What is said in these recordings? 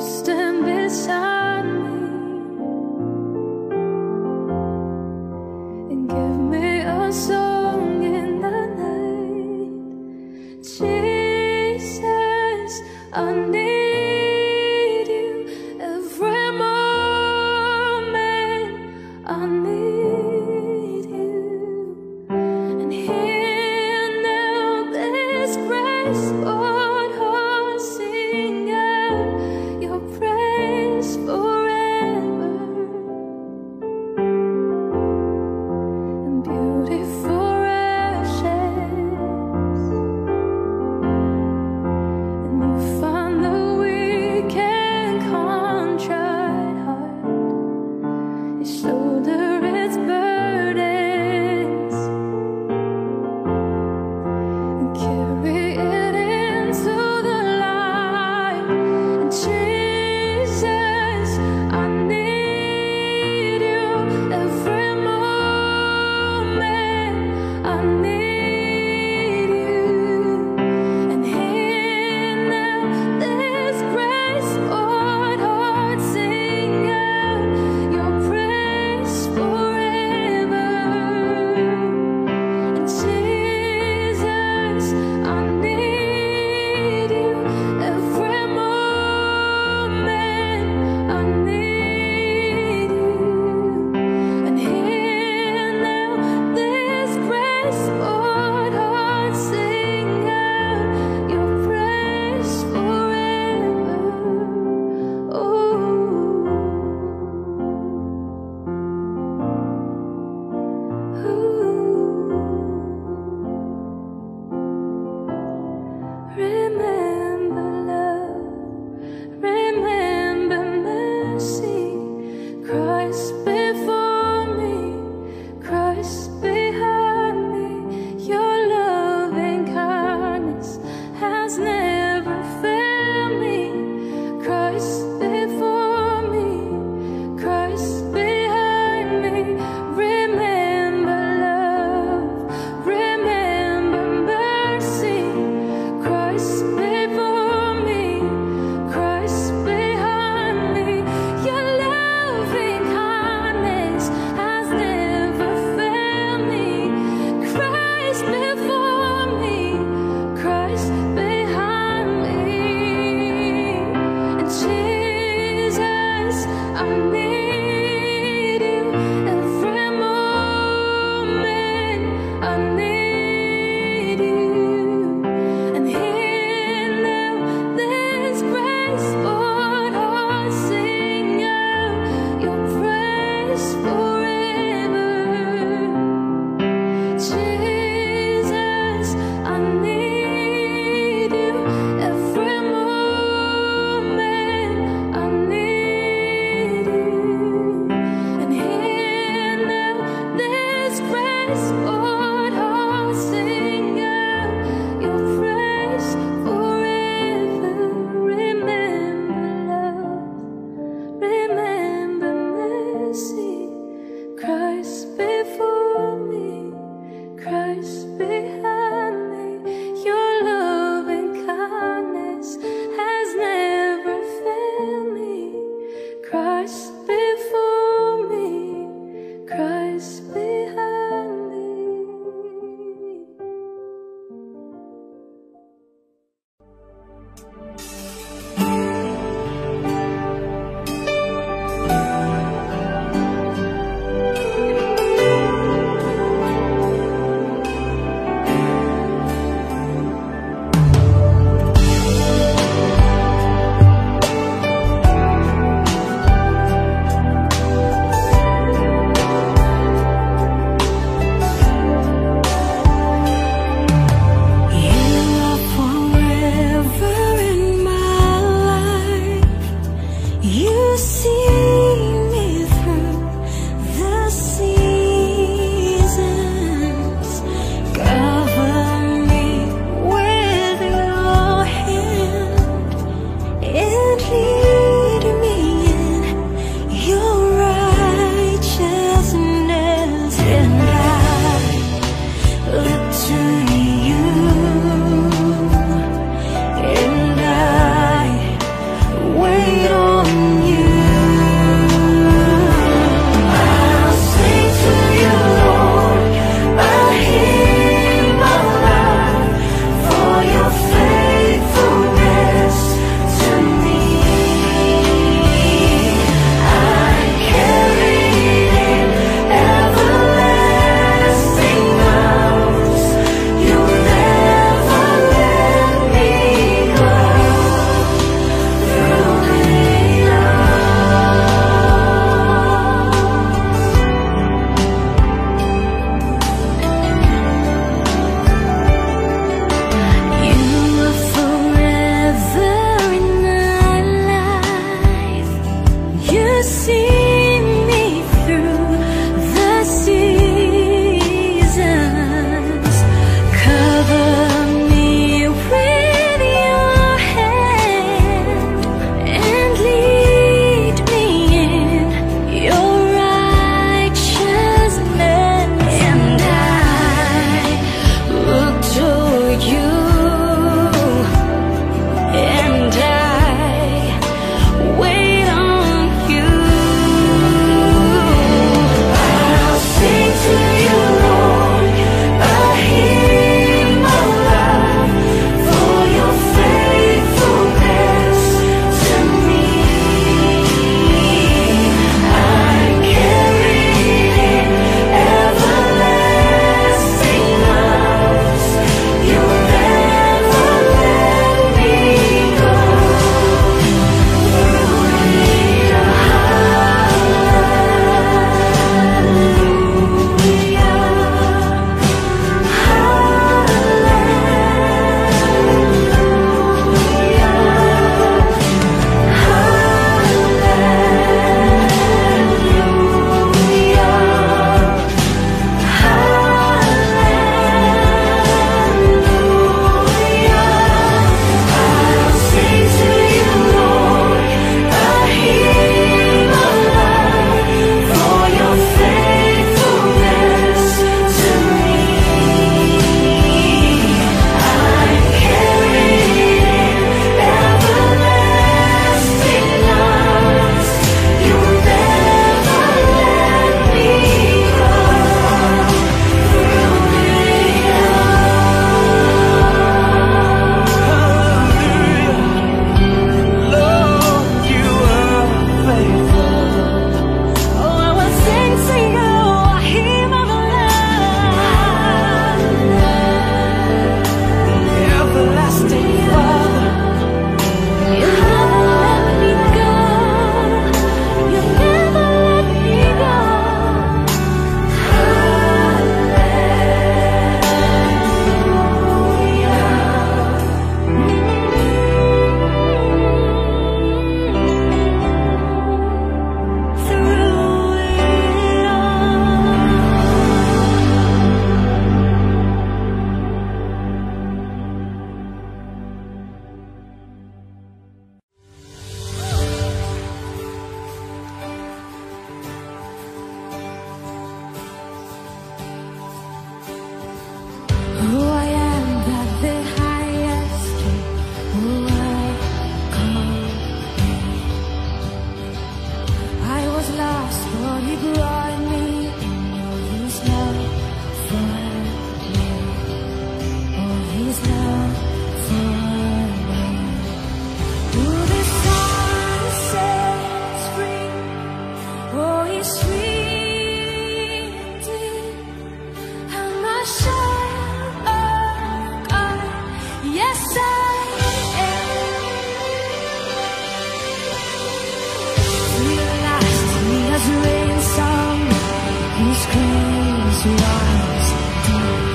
stand beside me and give me a song in the night. Jesus, I need you every moment. I need you, and hear now this grace, Lord, heart sing out your praise forever. And beautiful ashes, and you find the weak and contrite heart. You shoulder its burdens and carry it into the light. And Jesus, I need you every moment. I need you, and hear now this grace, Lord, heart sing out your praise forever. And Jesus, I need you every moment. I need you, and hear now this grace, Lord, heart sing out your praise forever. Remember love, remember mercy. Christ before me, Christ behind me. Your loving kindness has never failed me. Christ before me, Christ behind me. Remember love, remember mercy. Christ before me, Christ behind me. Your loving kindness has never failed me. Christ before me, Christ behind me. And Jesus, I need you every moment. I need you, and hear now this grace, Lord, heart sing out your praise forever. Jesus, I need you every moment. I need you, and hear now this grace, Lord, heart sing out your praise forever. Remember love, remember mercy. Christ before me, Christ behind me. Your loving kindness has never failed me. Christ before me, Christ behind me. wait on see me through the seasons. Cover me with your hand and lead me in your righteousness. And I look toward you, and I wait on you. I'll sing to you, Lord, a hymn of love for your faithfulness to me. I'm carried in everlasting love. You'll never let me go. Who I am at the highest king, who I call me. I was lost, but he brought me in. Oh, his love for me. Oh, his love for me. Who the sun sets free. Oh, he's sweet indeed. I'm a child of God. Yes, I am. Realized me as rain song. His grace was deep.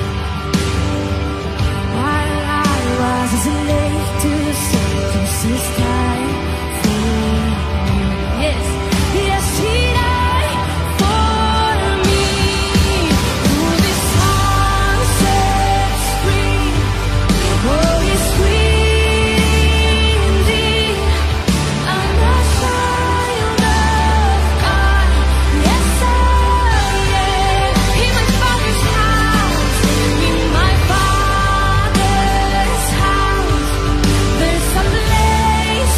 While I was a slave to sin, this is time for me. Yes, yes, he died for me. Who the sun sets free. Oh, he's sweet indeed. I'm a child of God. Yes, I am. In my Father's house, in my Father's house, there's a place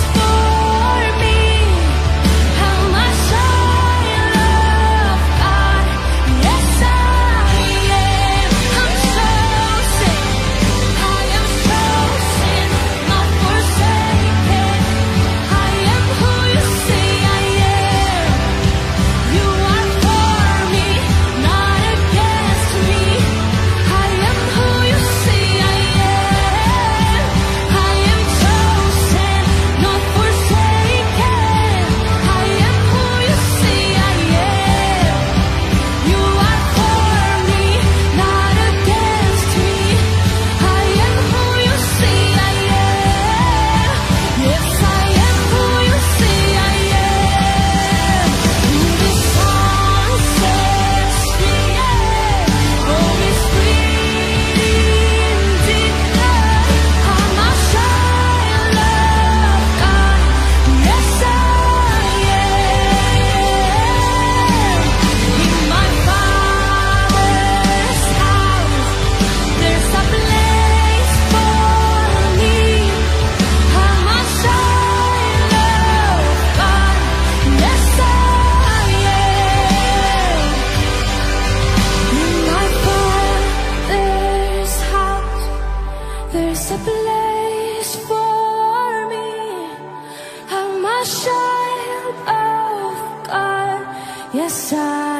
Yes, I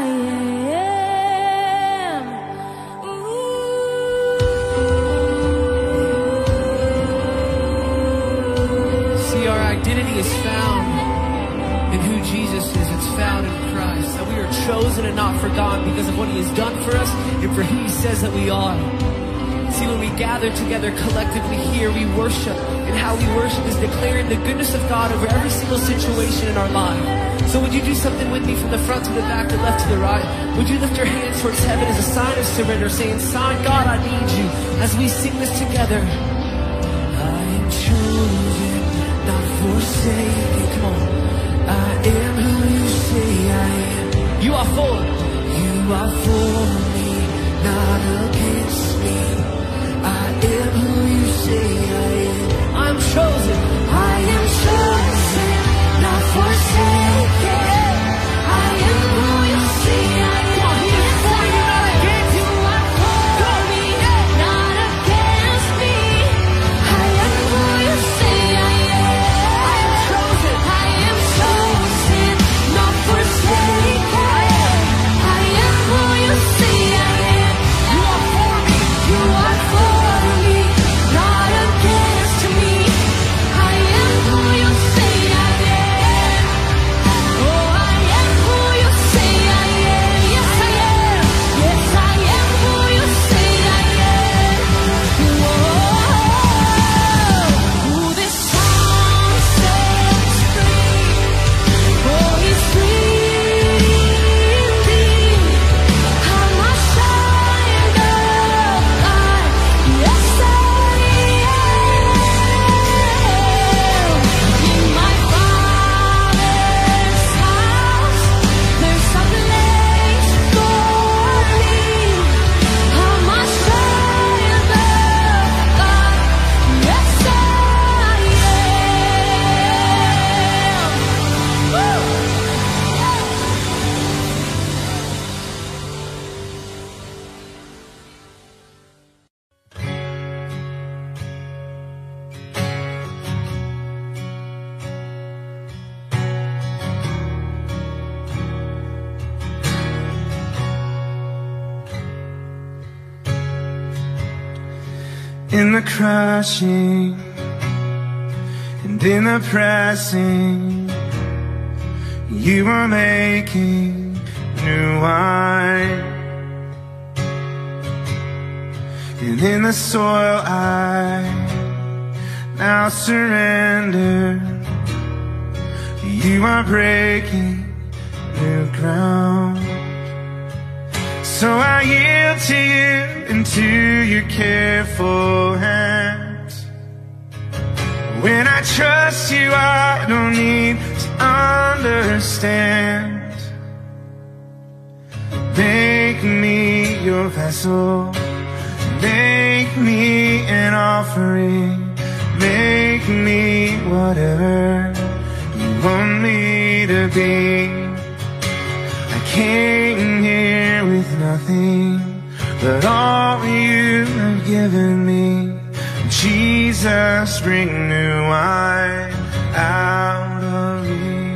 am. See, our identity is found in who Jesus is. It's found in Christ. That we are chosen and not forgotten because of what He has done for us and for who He says that we are. See, when we gather together collectively here, we worship. And how we worship is declaring the goodness of God over every single situation in our life. So would you do something with me from the front to the back, the left to the right? Would you lift your hands towards heaven as a sign of surrender, saying, "Sign, God, I need you," as we sing this together. I am chosen, not forsaken. Come on. I am who you say I am. You are for. You are for me, not against me. I am who you say I am. I'm chosen. I am chosen, not forsaken. I am who you say I am. Come on, He is for you, not against you. You are for me, not against me. I am who you say I am. I am chosen. I am chosen, not forsaken. I am who you say I am. You are for me. You are for me, not against me. I am who you say I am. Oh, I am who you say I am. Yes, I am. Yes, I am who you say I am. Whoa, who this song sets free. Oh, He's free indeed. I'm a child of God. Yes, I am. In my Father's house, there's a place for me. I'm a child of God. Yes, I am. Woo! In the crushing and in the pressing, you are making new wine. And in the soil I now surrender. You are breaking new ground. So I yield to you into your careful hands. When I trust you, I don't need to understand. Make me your vessel. Make me an offering. Make me whatever you want me to be. I came here with nothing but all you have given me. Jesus, bring new wine out of me.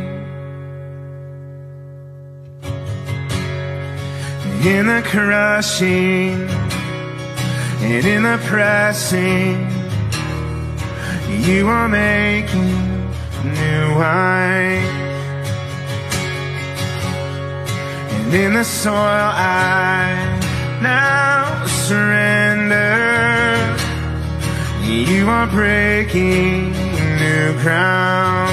In the crushing and in the pressing, you are making new wine. And in the soil I now surrender. You are breaking new ground.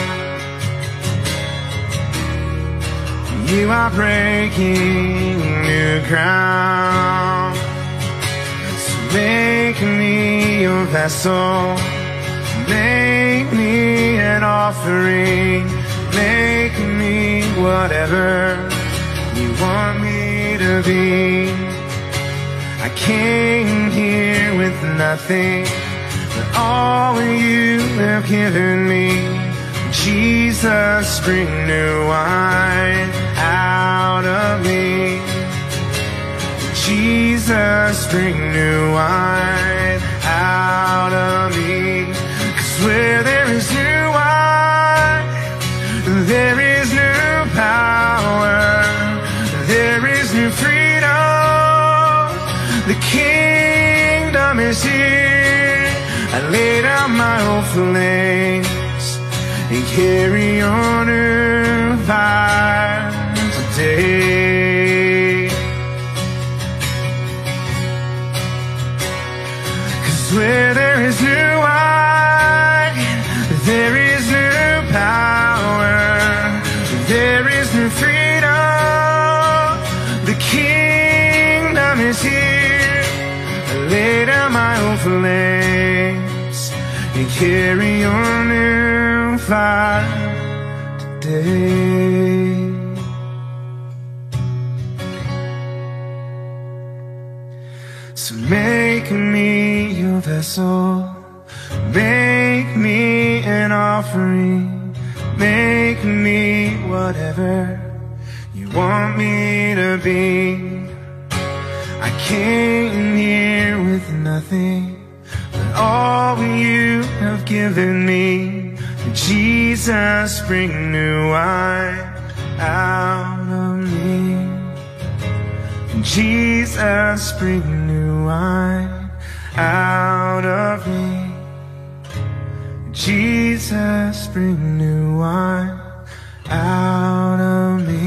You are breaking new ground. So make me your vessel. Make me an offering. Make me whatever you want me to be. I came here with nothing but all you have given me. Jesus, bring new wine out of me. Jesus, bring new wine out of me. 'Cause where there is new wine, there is new power. kingdom is here. I lay down my old flames and carry on earth today. 'Cause where there is new wine, there is new power, there is new freedom. The kingdom is here. I lay down my old flames and carry on new fire today. So make me your vessel, make me an offering, make me whatever you want me to be. I came here with nothing but all you have given me. Jesus, bring new wine out of me. Jesus, bring new wine out of me. Jesus, bring new wine out of me.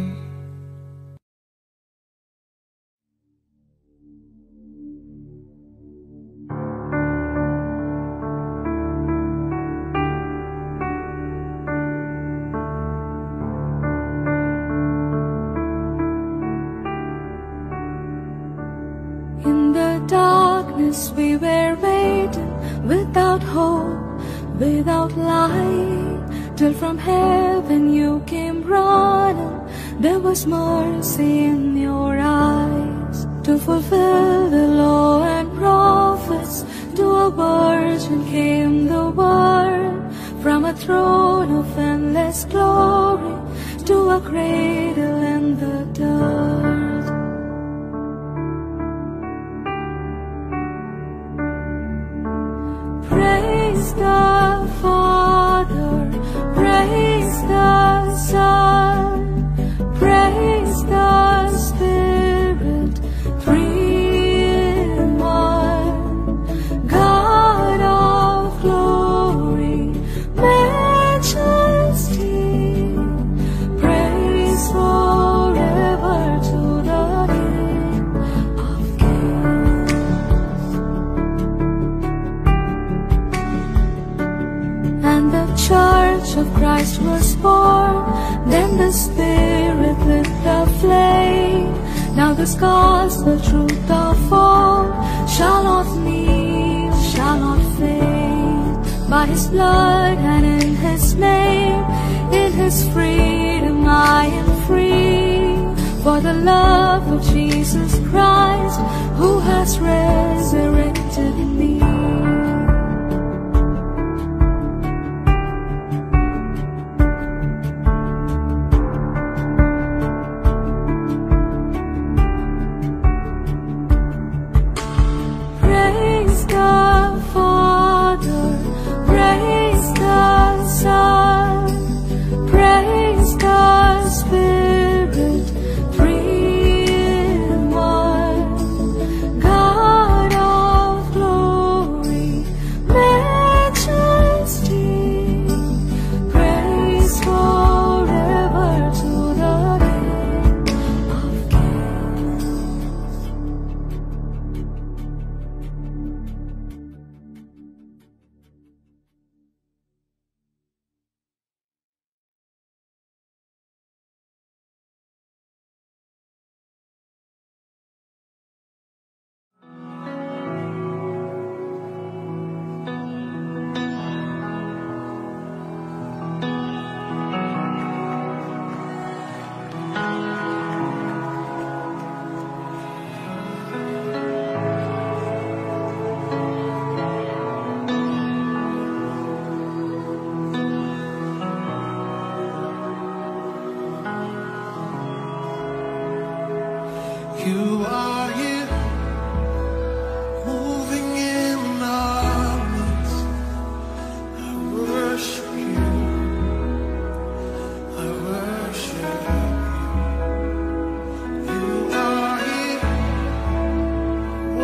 In the darkness we were waiting, without hope, without light, till from heaven you came running. There was mercy in your eyes, to fulfill the law and prophets. To a virgin came the word, from a throne of endless glory, to a cradle in the dirt. Praise the Father, praise the Son, praise the Spirit, three in one. God of glory, majesty, praise forever to the King of Kings. And the Church of Christ was born, then the Spirit lit the flame. Now this gospel truth of all shall not need, shall not fade. By His blood and in His name, in His freedom I am free. For the love of Jesus Christ, who has resurrected me. Praise the Father, praise the Son, praise the Spirit, three in one. God of glory, majesty, praise forever to the King of Kings. You are here, moving in our midst. I worship you. I worship you. You are here,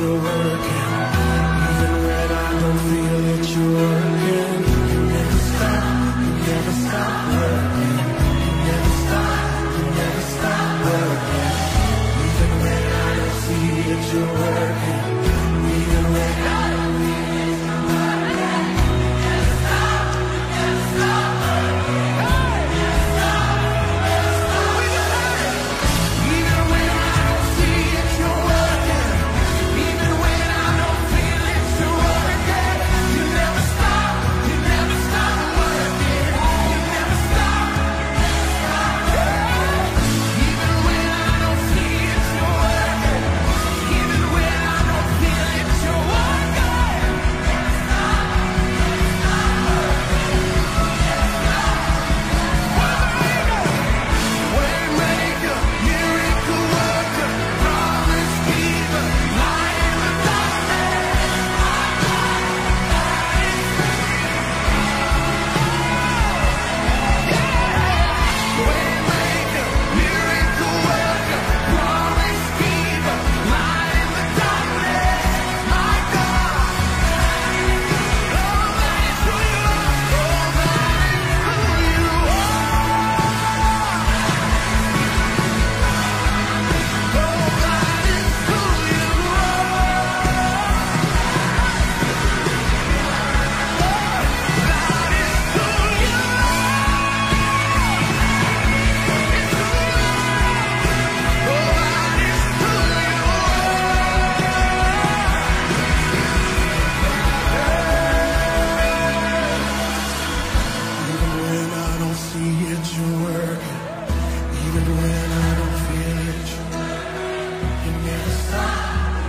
you're working. Even when I don't feel it, you're working. You never stop, you never stop working. You never stop, you never stop working. Even when I don't see it, you're working. Even when I don't feel it, you're working. You never stop, you never stop working. You never stop, you never stop working. Even when I don't see it, you're working. Even when I don't feel it, you're working. You never stop, you never stop working. You never stop, you never stop working. Even when I don't see it, you're working. Even when I don't feel it, you're working. Never stop, never stop working. Never stop, Waymaker, miracle worker, promise keeper, light in the darkness. My God, that is who you are. Waymaker, miracle worker, promise keeper, light in the darkness. My God, that is who you are. Oh, that is who you Even when I don't see it, you're working. Even when I don't feel it, you never stop.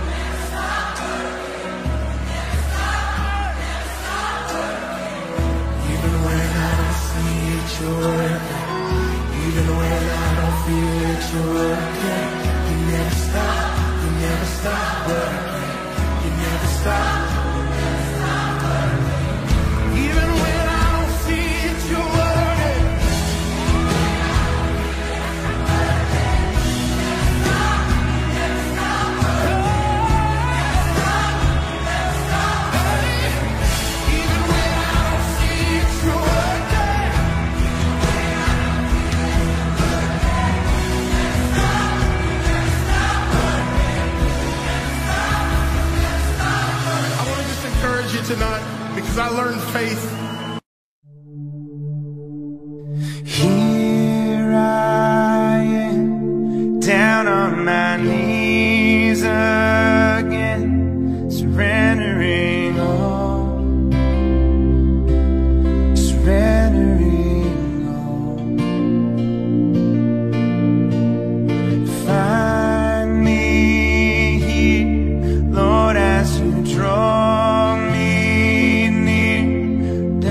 Even when I don't see it, you're working. Even when I don't feel it, you're working. You never stop. You never stop working. You never stop. Even when I don't see it, you're working. Even when I don't see it, you're working. I want to just encourage you tonight because I learned faith. Here I am, down on my knees again, surrendering all, surrendering all. Find me here, Lord, as you draw me near.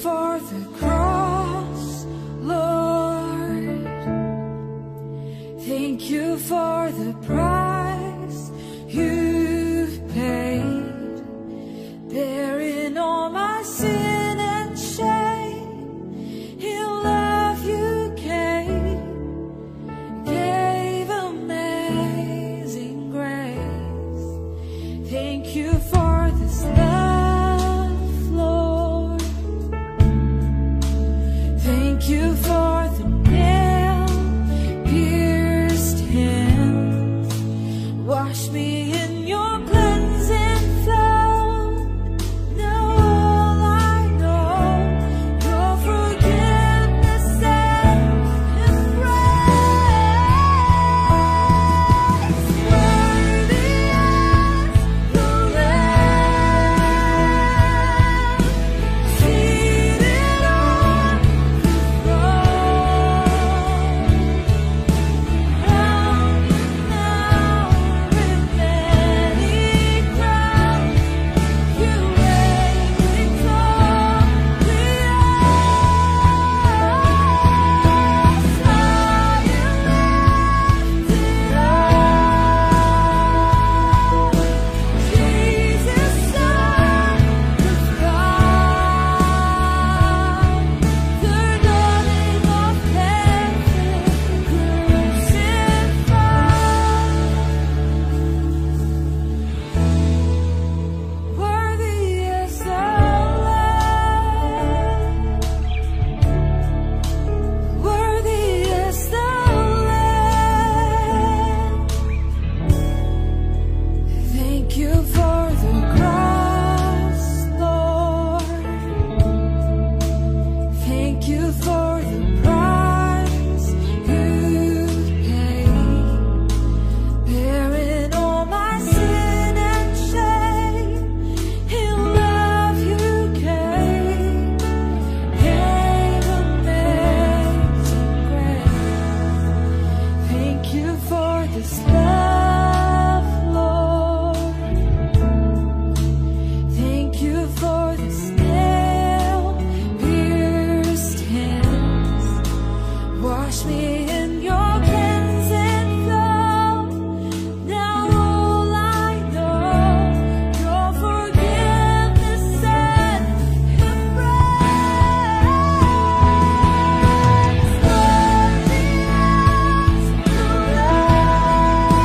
for the cross, Lord. Thank you for the price you've paid, bearing all my sin and shame. In love you gave amazing grace. Thank you for this love, Lord. Thank you for the nail-pierced hands. Wash me in your cleansing flow. Now all I know, your forgiveness and embrace. Worthy as the Lamb, seated on the throne. Crown you now with many crowns. You reign victorious. High and lifted up, Jesus, Son of God, the darling of heaven, crucified. Worthy is the Lamb. Worthy is the Lamb. Thank you for the cross, Lord. Thank you for the price you paid, bearing all my sin and shame. In love you gave amazing grace. Thank you for this love, Lord. Thank you for this nail-pierced hands. Wash me in your cleansing flow. Now all I know, your forgiveness and embrace. Worthy as the Lamb,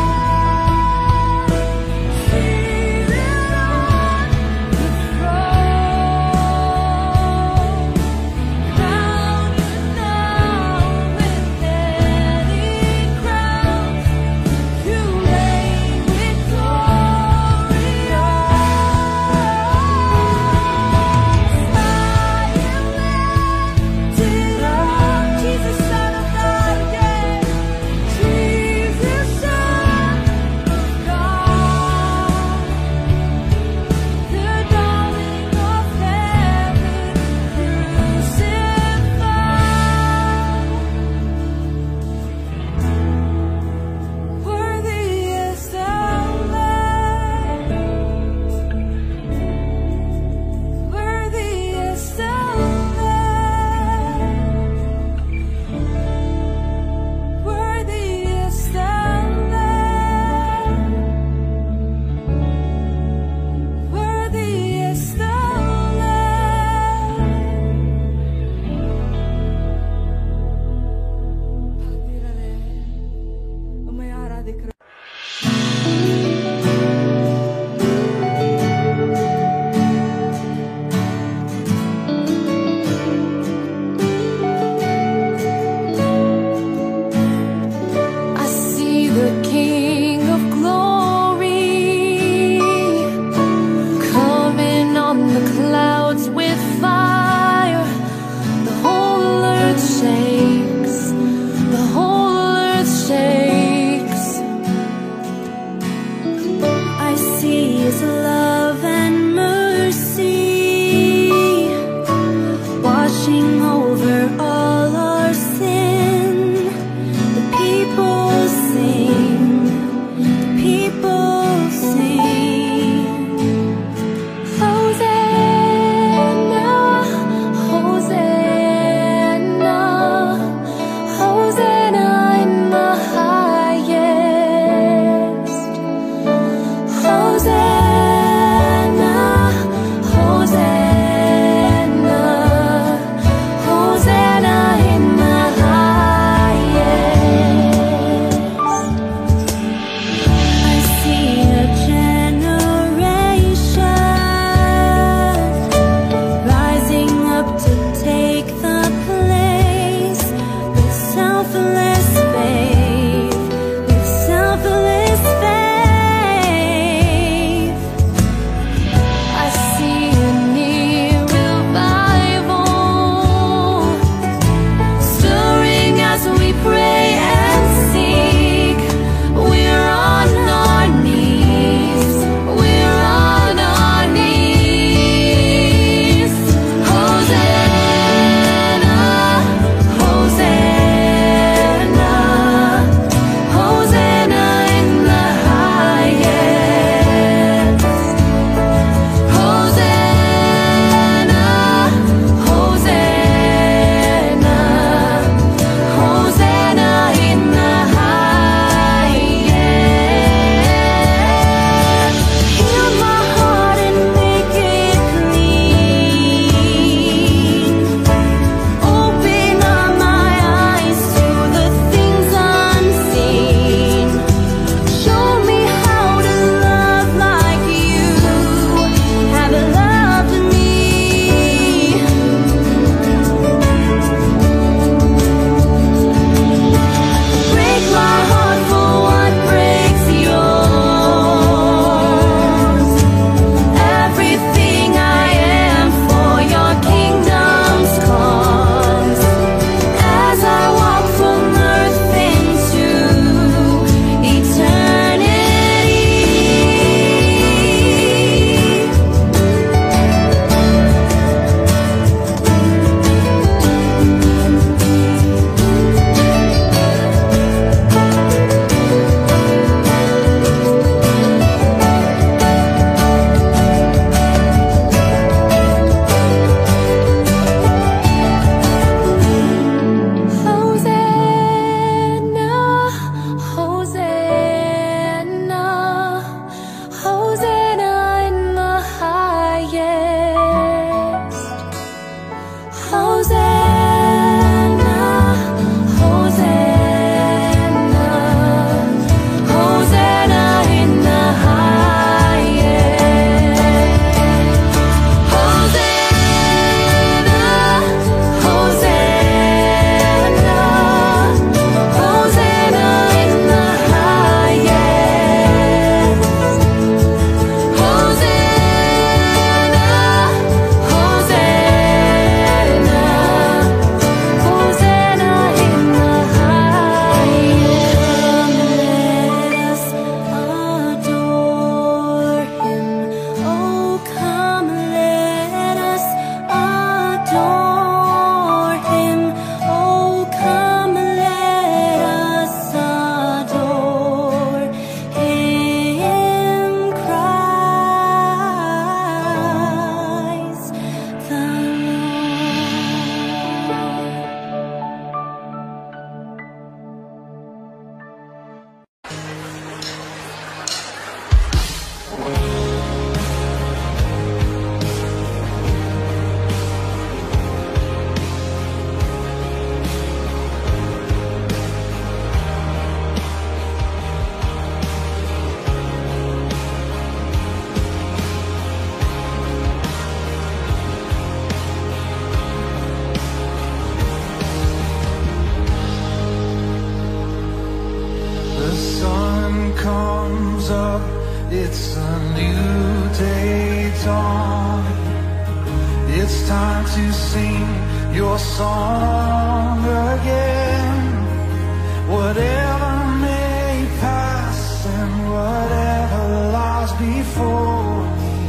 It's a new day dawn. It's time to sing your song again. Whatever may pass and whatever lies before me,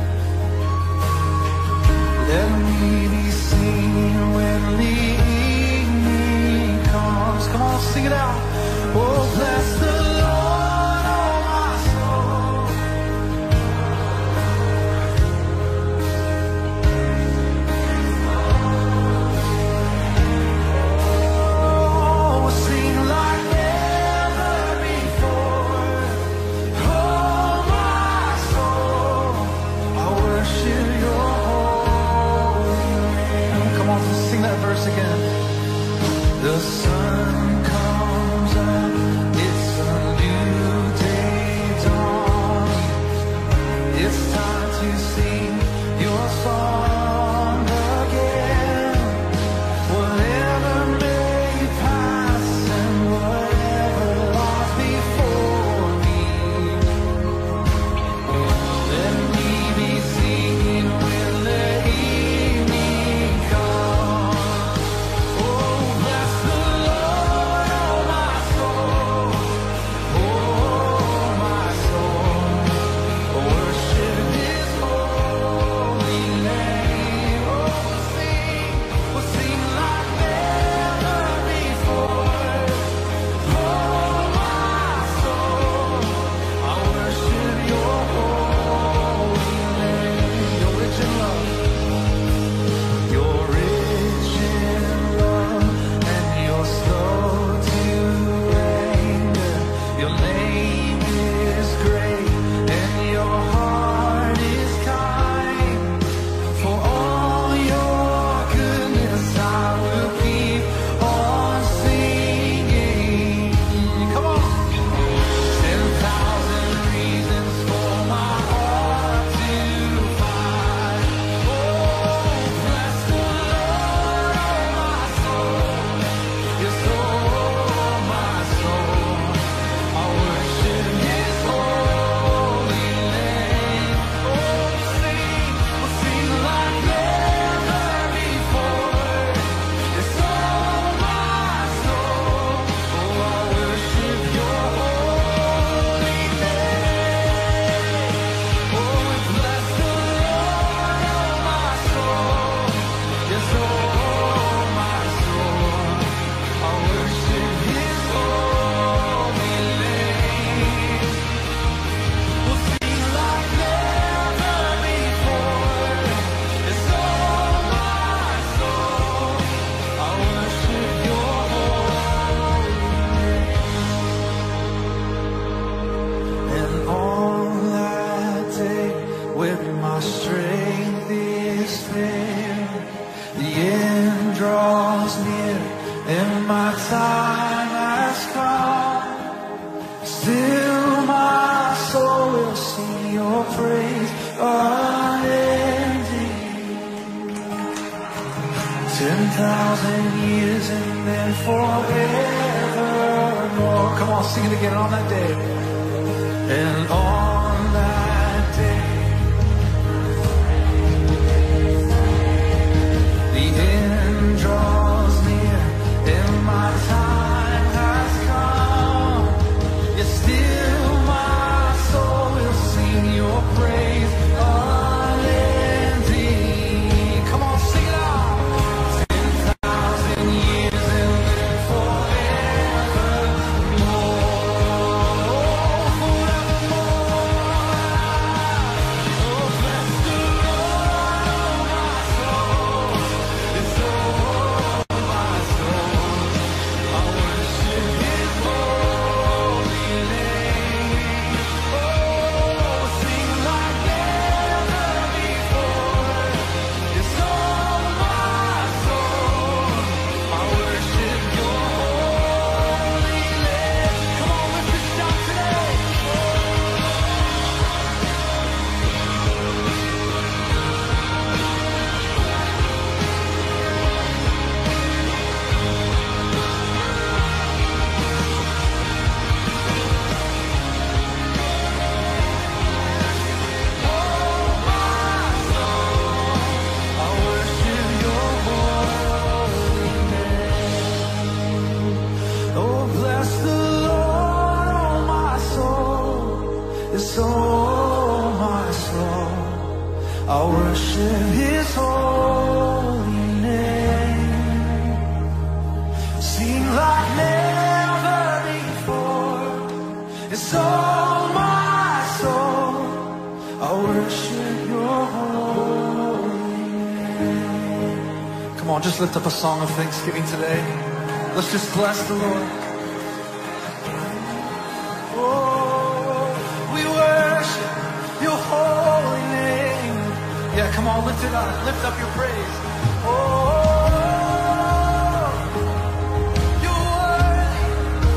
let me be singing when the evening comes. Come on, sing it out. Oh, bless the again. The sun comes up, it's a new day dawn. It's time to sing your song again. Whatever may pass and whatever lies before me, let me be singing when the evening comes. Yes, oh my soul, I worship His holy name. Sing like never before. Yes, oh my soul, I worship Your holy name. Come on, just lift up a song of thanksgiving today. Let's just bless the Lord. Your holy name. Yeah, come on, lift it up. Lift up your praise. Oh, you're worthy.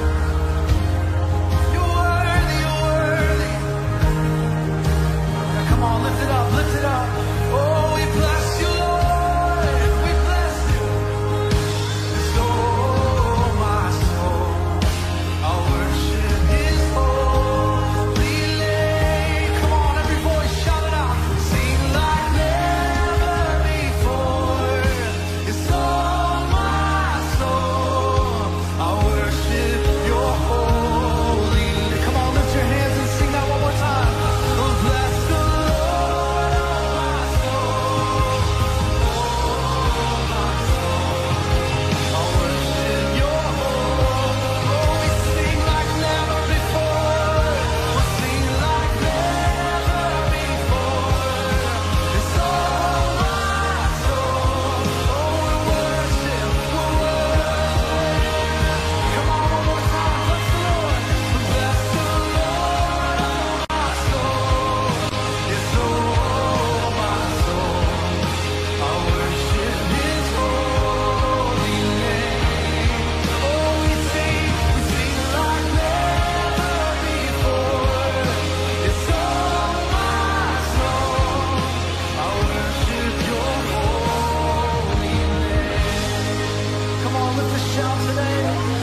You're worthy. You're worthy. Yeah, come on, lift it up. Lift it up. Oh, we bless you, Lord. We bless you. So my soul, I worship His holy name. Come on, every voice, shout it out. Sing like never before. It's all my soul. I worship Your holy name. Come on, lift your hands and sing that one more time. Oh, bless the Lord, oh my soul. Oh, my soul. I worship Your holy. Oh, we sing like never before. We'll sing like never before. It's all my soul. Oh, we worship, we worship. Come on, one more time. Bless the Lord. Bless the Lord, oh my soul. It's all my soul. I worship His holy name. Oh, we sing like never before. It's all my soul. I worship Your holy name. Come on, lift a shout today.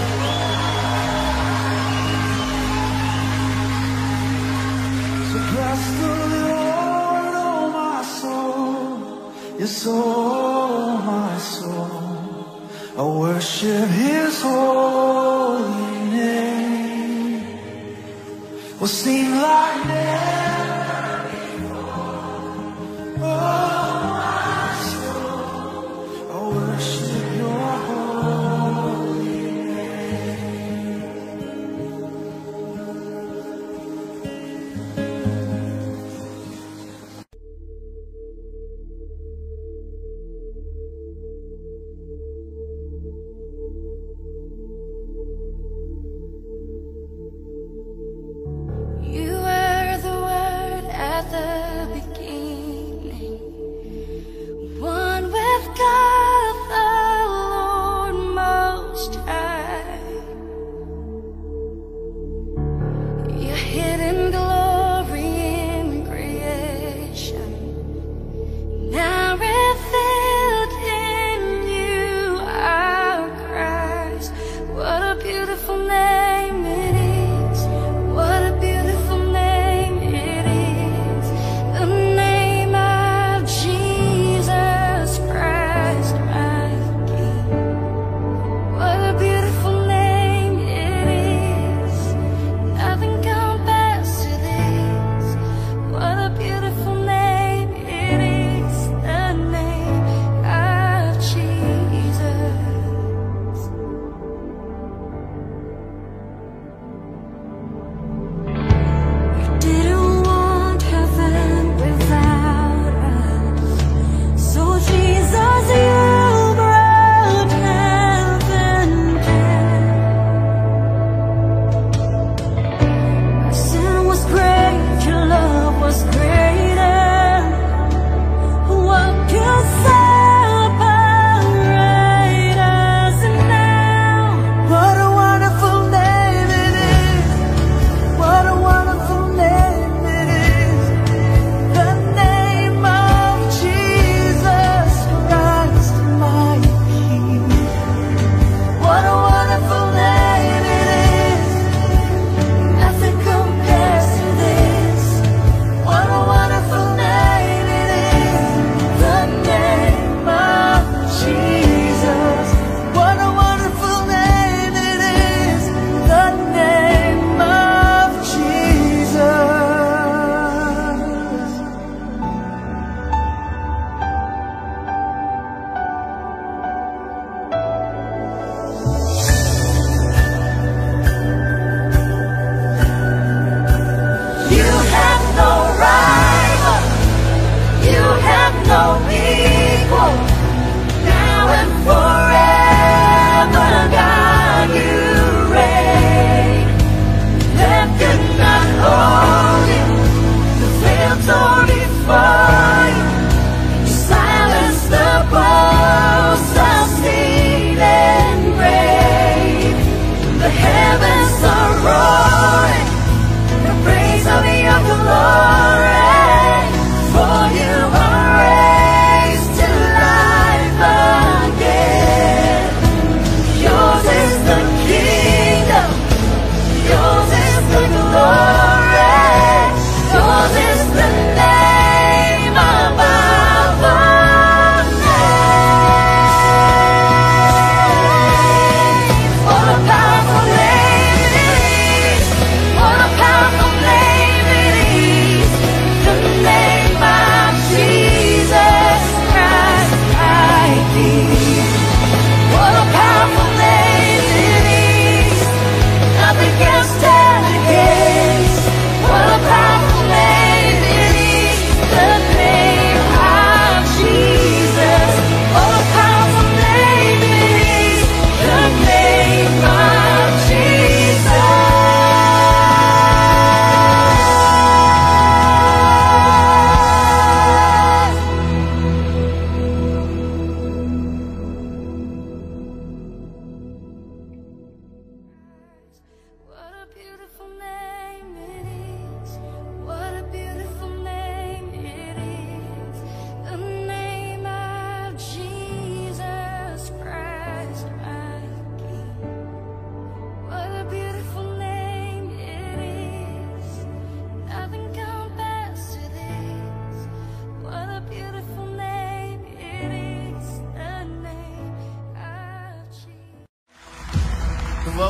So bless the Lord, oh my soul. Yes, oh my soul. I worship His holy name. We'll sing like never before. Oh my soul, I worship Your holy name. You were the way.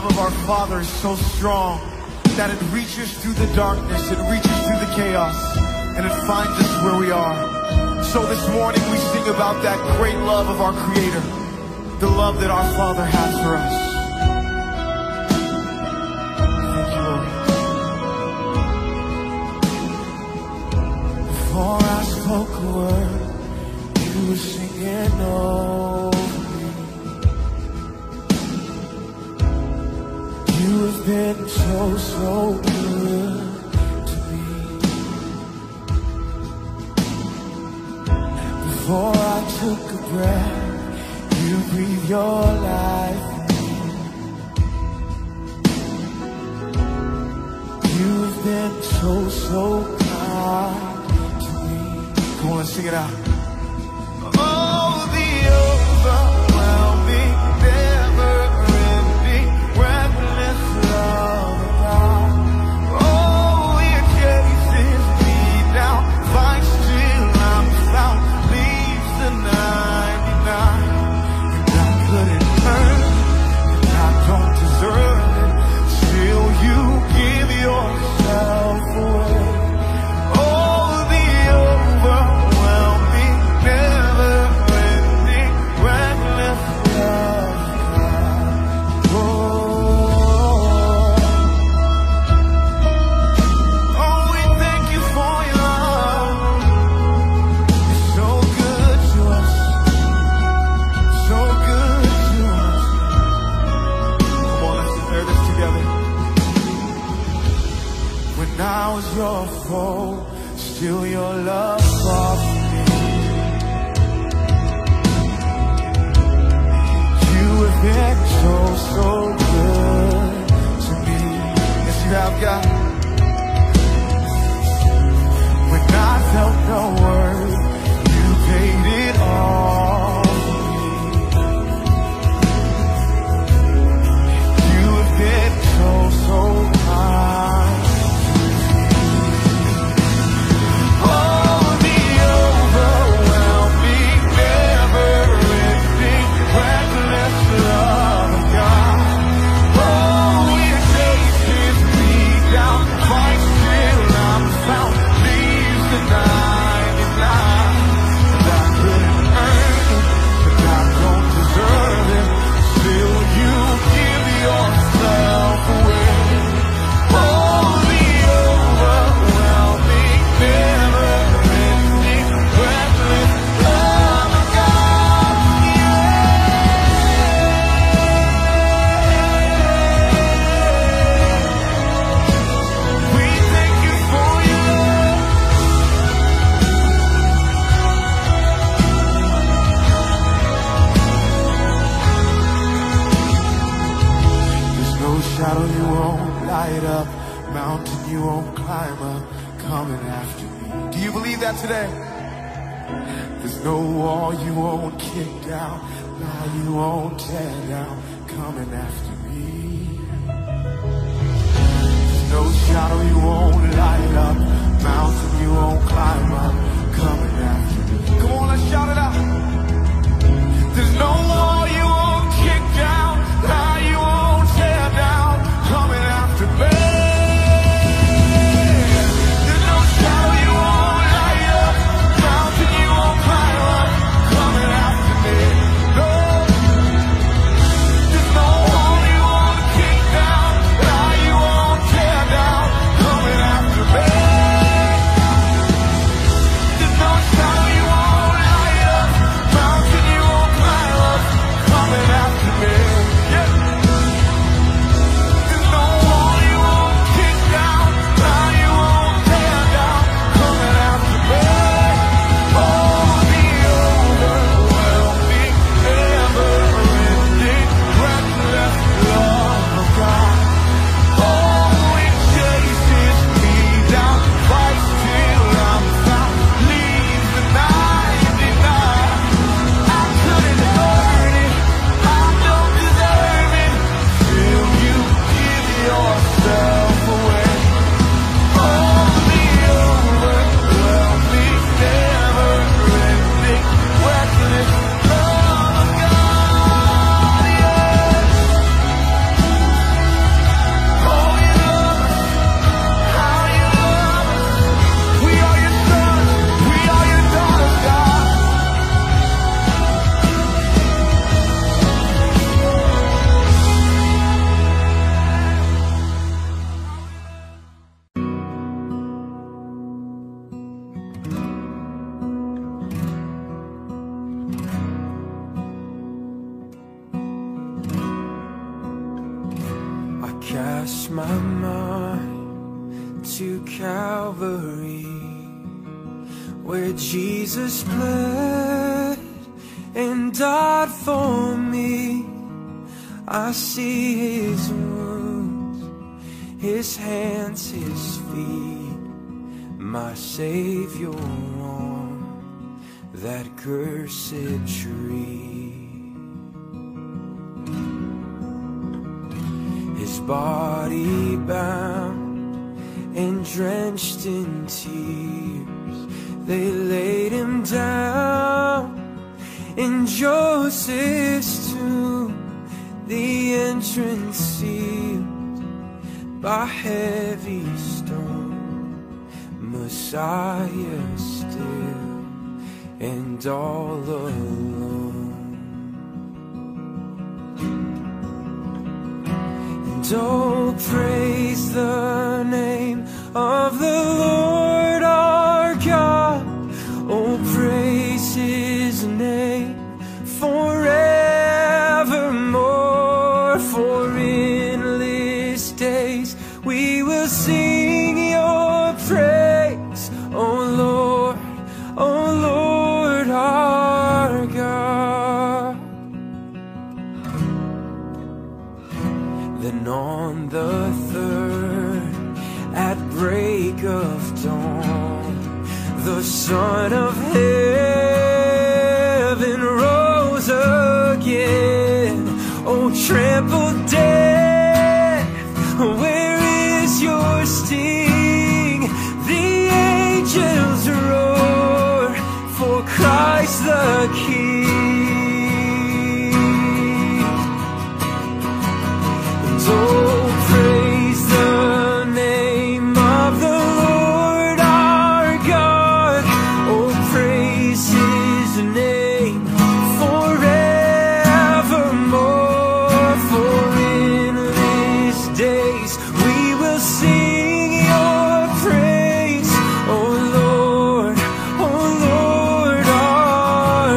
love of our Father is so strong that it reaches through the darkness, it reaches through the chaos, and it finds us where we are. So this morning we sing about that great love of our Creator, the love that our Father has for us. Thank you, Lord. Before I spoke a word, you were singing over me. You have been so, so good to me. Before I took a breath, you breathe your life in me. You have been so, so kind to me. Come on, let's sing it out. Oh, the overwhelming, never-ending, reckless love of God. Oh, it chases me down, finds till I'm found, leaves the 99. Couldn't earn it, and I don't deserve it. Still, you give yourself away. Oh, the overwhelming, never-ending, reckless love of God. Oh, we thank you for your love. It's so good to us, so good. When I was your foe, still your love fought for me. You have been so, so good to me. Yes, you have, God. When I felt no worth, you paid it all for me. You have been so, so kind. Shadow you won't light up, mountain you won't climb up, coming after me. Do you believe that today? There's no wall you won't kick down, lie you won't tear down, coming after me. There's no shadow you won't light up, mountain you won't climb up, coming after me. Come on, let's shout it out. There's no wall you won't kick down, lie you won't tear down, coming after me. There's no shadow you won't light up, mountain you won't climb up, coming after me. No, there's no wall you won't kick down, lie you won't tear down, coming after me. my mind to Calvary, where Jesus bled and died for me. I see his wounds, his hands, his feet, my Savior on that cursed tree. His body bound and drenched in tears, they laid him down in Joseph's tomb, the entrance sealed by heavy stone. Messiah still and all alone. And oh, praise the name of the Lord our God. Oh, praise his name forevermore. For endless days we will sing your praise, oh Lord our God. Then on the third, at break of dawn, the Son of Heaven rose again. Oh, trampled death, where is your sting? The angels roar for Christ the King. And oh, praise the name of the Lord our God. Oh, praise his name forevermore. For endless days we will sing your praise, oh Lord our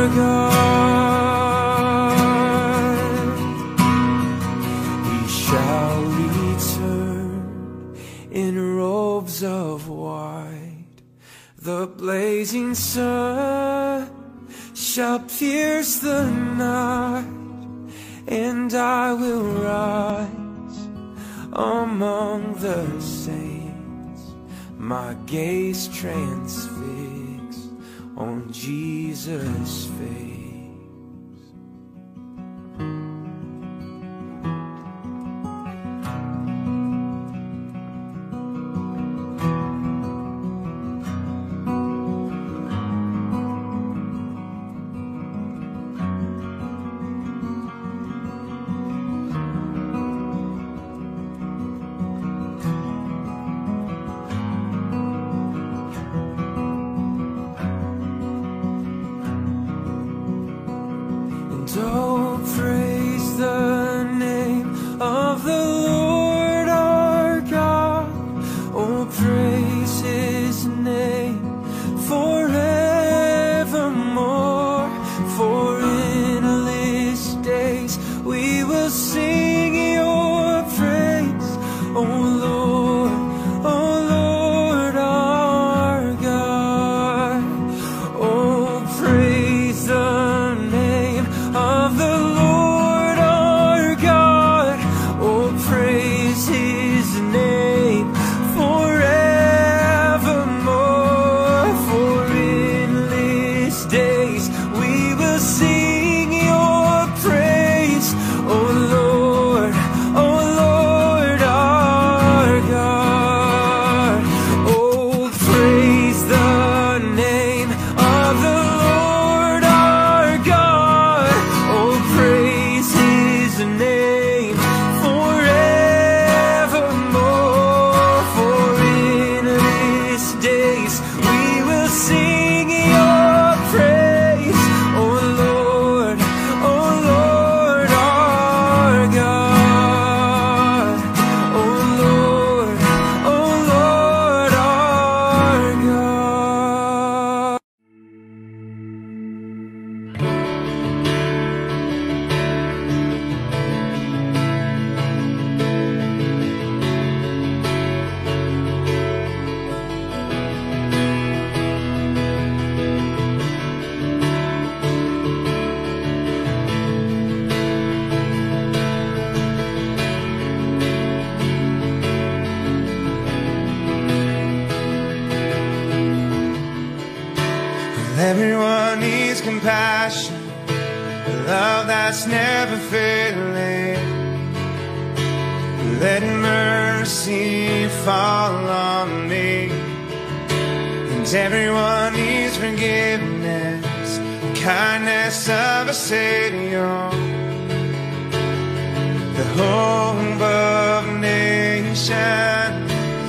God. He shall return in robes of white, the blazing sun shall pierce the night, and I will rise among the saints, my gaze transfixed on Jesus' face. Everyone needs compassion, a love that's never failing. Let mercy fall on me. And everyone needs forgiveness, the kindness of a Savior, the hope of nations.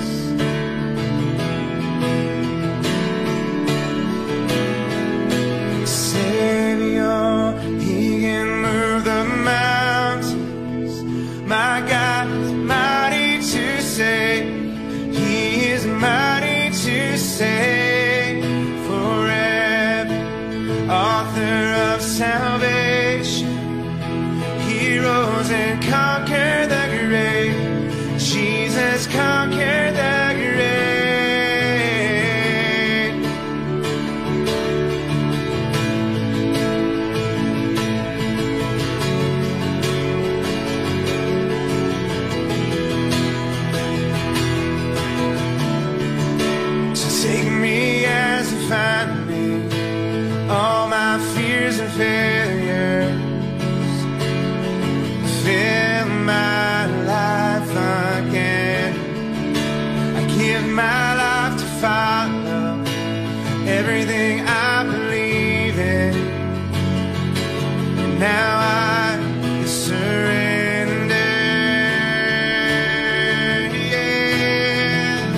Savior, He can move the mountains. My God is mighty to save. He is mighty to save forever. Author of salvation, He rose and conquered the grave. Jesus conquered the grave. So take me as you find me, all my fears and failures. Fill my life again. I give my life to follow everything I believe in. And now I surrender. Yeah.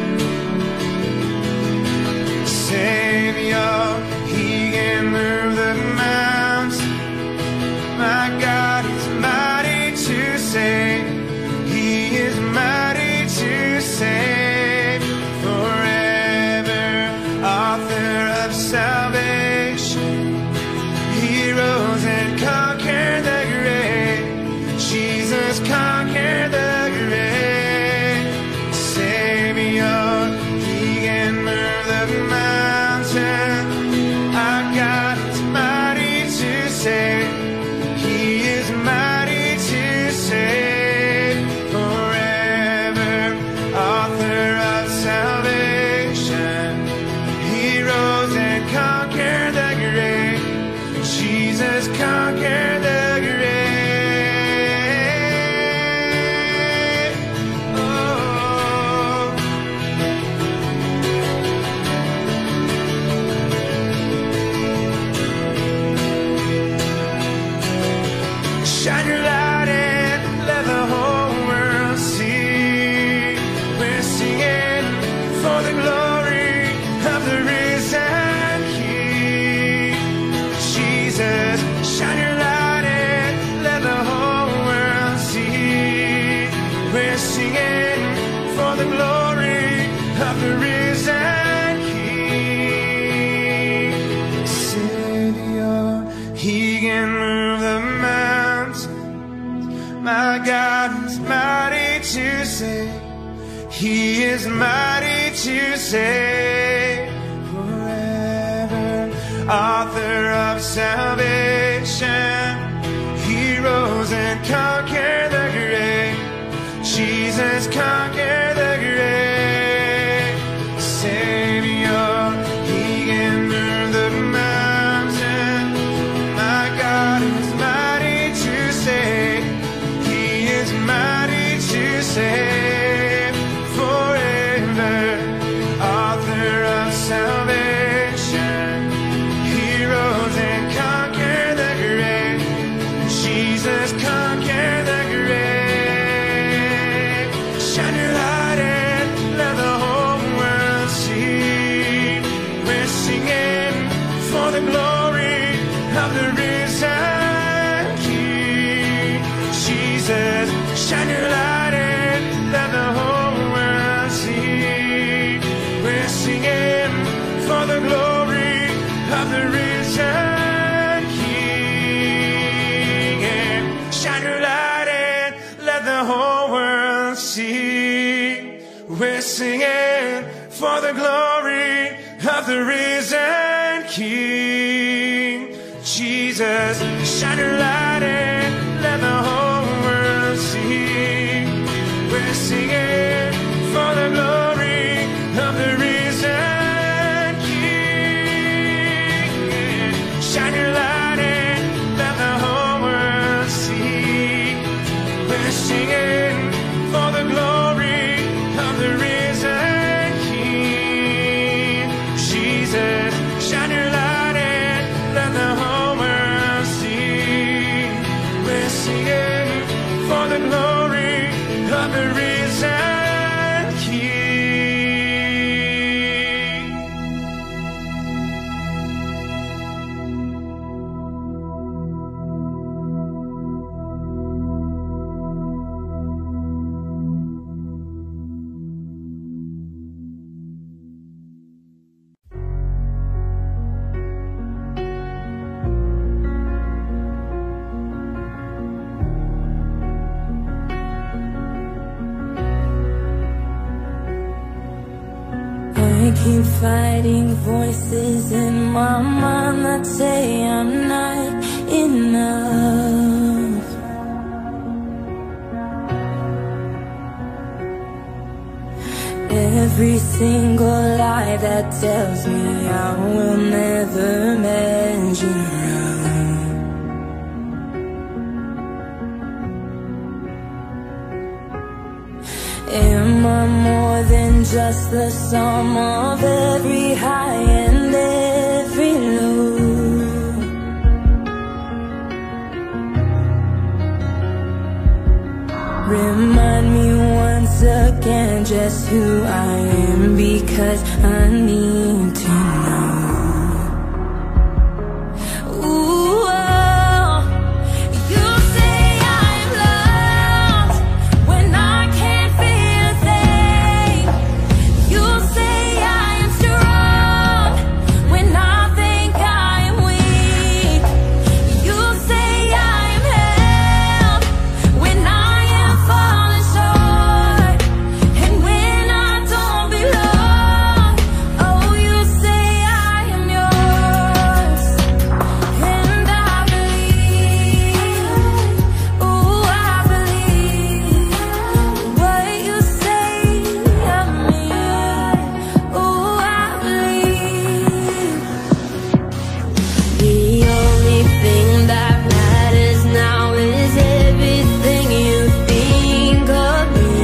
Savior, He can move the mountains. My God is mighty to save. He is mighty to save forever. Author of salvation, He rose and conquered the grave. Jesus conquered the grave. Savior, He can move the mountain. Our God is mighty to save. He is mighty to save forever. Author of salvation, He rose and conquered the grave. Jesus conquered the grave. Oh. Shine your light and let the whole world see. We're singing for the glory of the risen King. Jesus, shine your light and let the whole world see. We're singing for the glory of the risen King. Savior, He can move the mountains. My God is mighty to save. He is mighty to save forever. Author of salvation, He rose and conquered the grave. Jesus conquered the grave. Savior, He can move the mountain. My God is mighty to save. He is mighty to save forever. Author of salvation, He rose and conquered the grave. Jesus conquered the grave. Shine your light and let the whole world see. We're singing for the glory of the risen King. Jesus, shine your light and let the whole world see. We're singing for the glory of the risen King. And shine your light and let the whole world see. We're singing for the glory of the risen King. Jesus, shine your light and let the whole world see. We're singing for the glory of the risen King. I keep fighting voices in my mind that say I'm not enough. Every single lie that tells me I will never measure up. Am I more than just the sum of every high and every low? Remind me once again just who I am, because I need to know. Ooh, oh, you say I'm loved when I can't feel a thing. You say I am strong when I think I am weak. You say I am held when I am falling short, and when I don't belong. Oh, you say I am yours, and I believe. Oh, I believe what you say of me. Oh, I believe. The only thing that matters now is everything you think of me.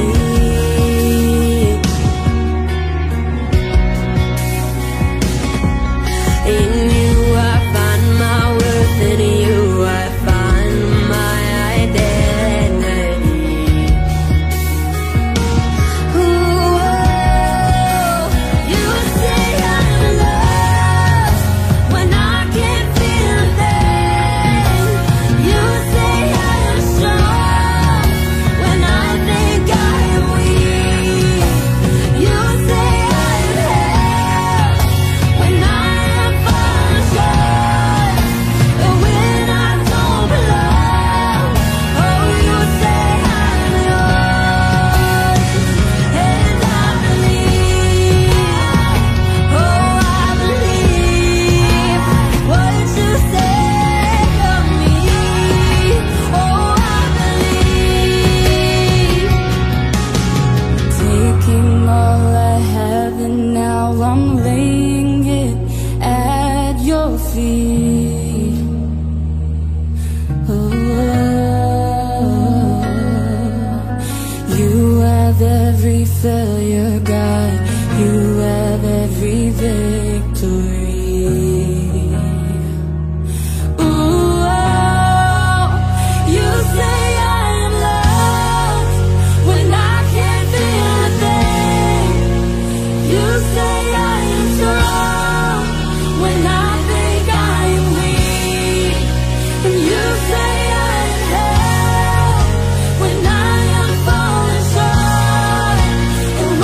In you I find my worth, in you I find my identity. Ooh, oh, you say I'm loved when I can't feel a thing. You say I am strong when I think I am weak. You say I am held when I am falling short, and when I don't belong. Oh, you say I'm yours, and I believe. Oh, I believe what you say of me. Oh, I believe. Taking all I have and now I'm laying it at your feet. Oh, you have every failure, God. You have every victory. Ooh, oh, you say I am loved when I can't feel a thing. You say I am strong when I think I am weak. And you say I am held when I am falling short, and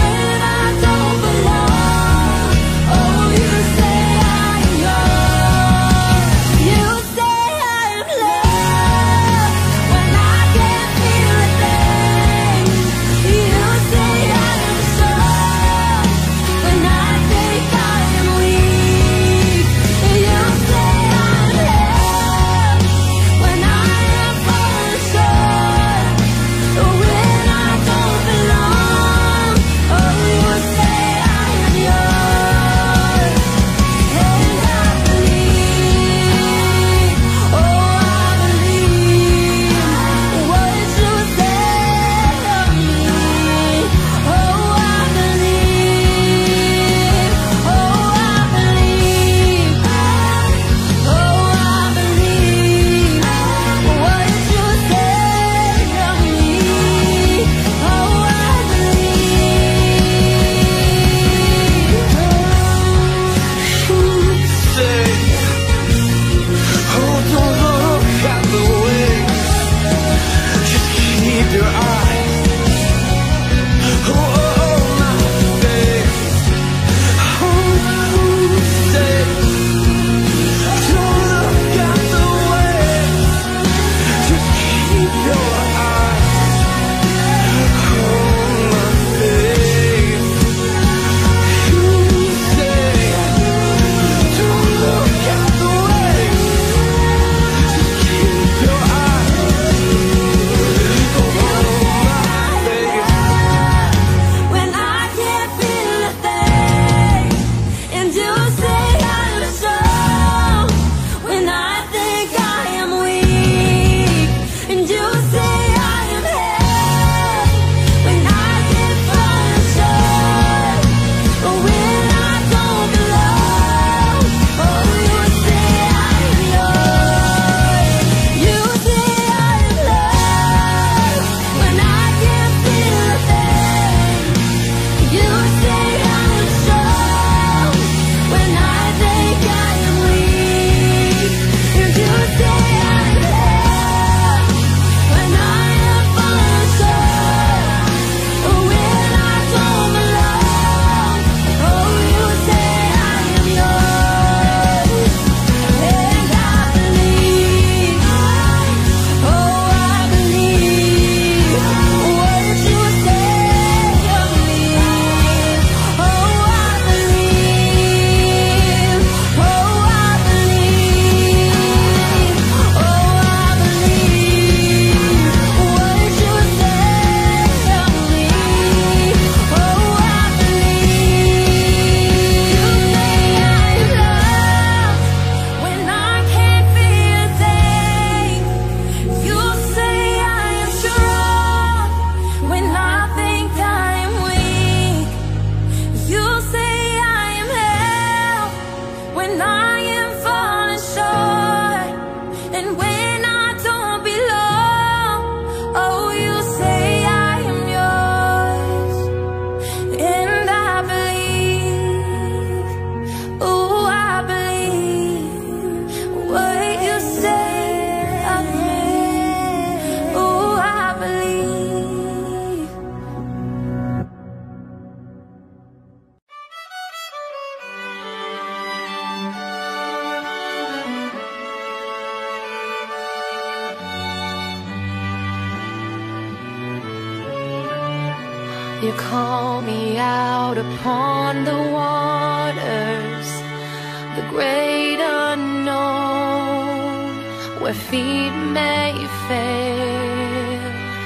you call me out upon the waters, the great unknown, where feet may fail.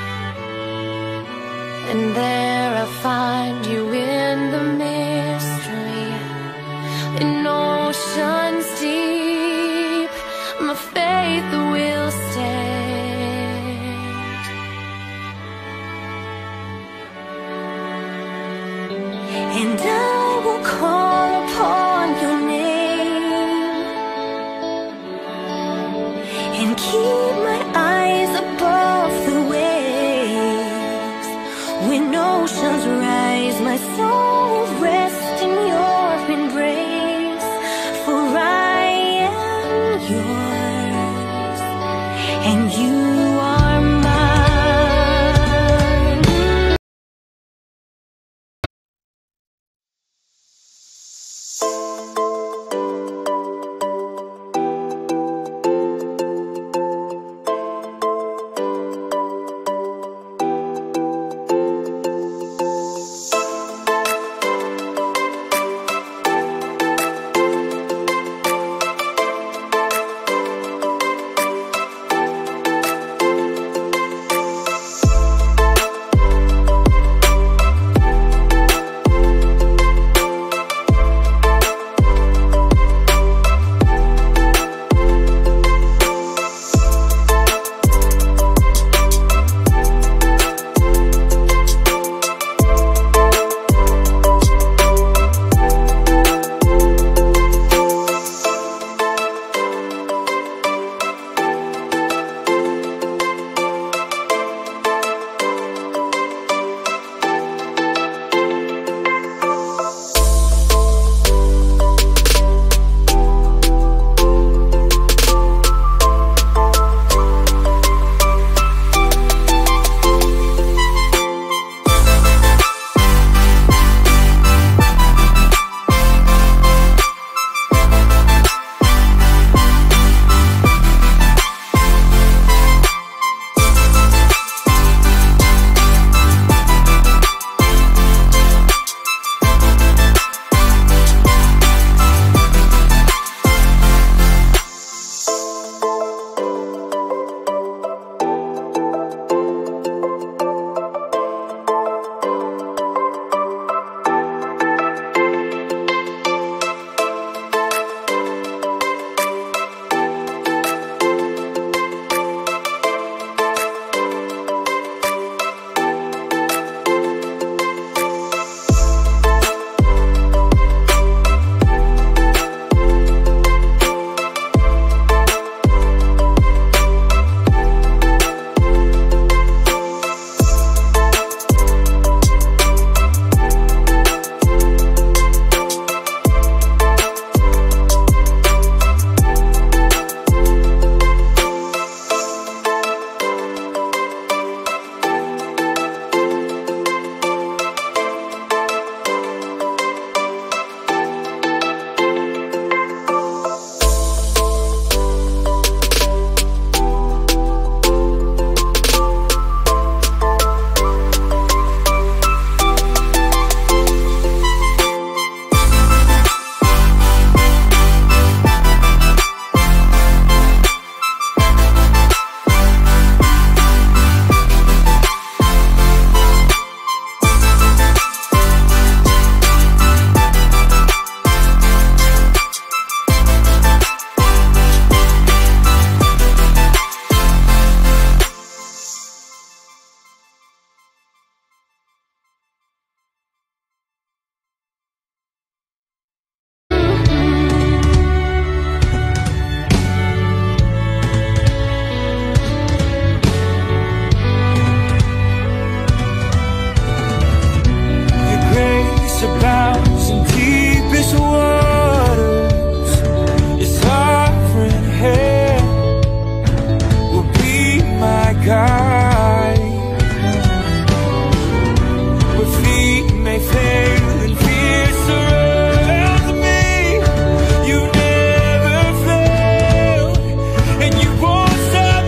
And there I find you in the mystery, in oceans deep, my faith will stand. And I will call upon your name and keep my eyes above the waves. When oceans rise, my soul will rest in your embrace. For I am yours, and you are mine.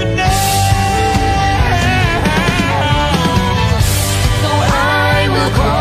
So I will call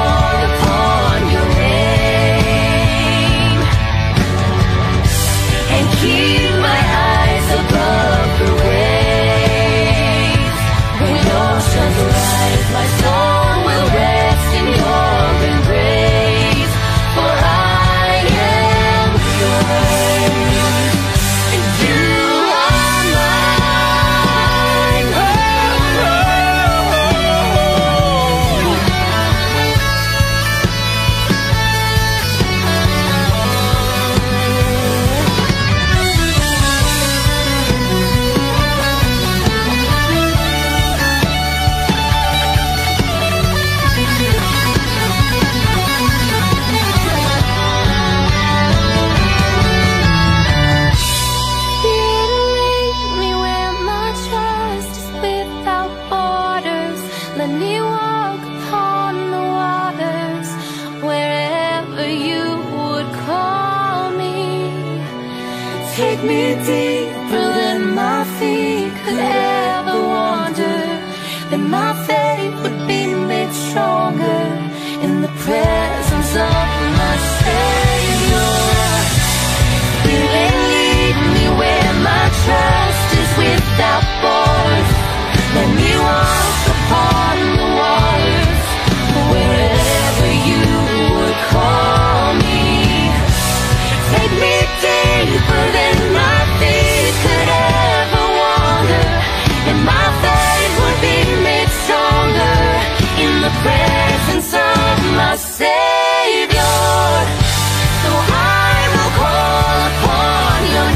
Take me deeper than my feet could ever wander, that my faith would be made stronger in the presence of my Savior. Spirit, lead me where my trust is without borders. Let me walk upon the waters, wherever you would call me. Take me deeper than my feet could ever wander, and my faith would be made stronger in the presence of my Savior. So I will call upon your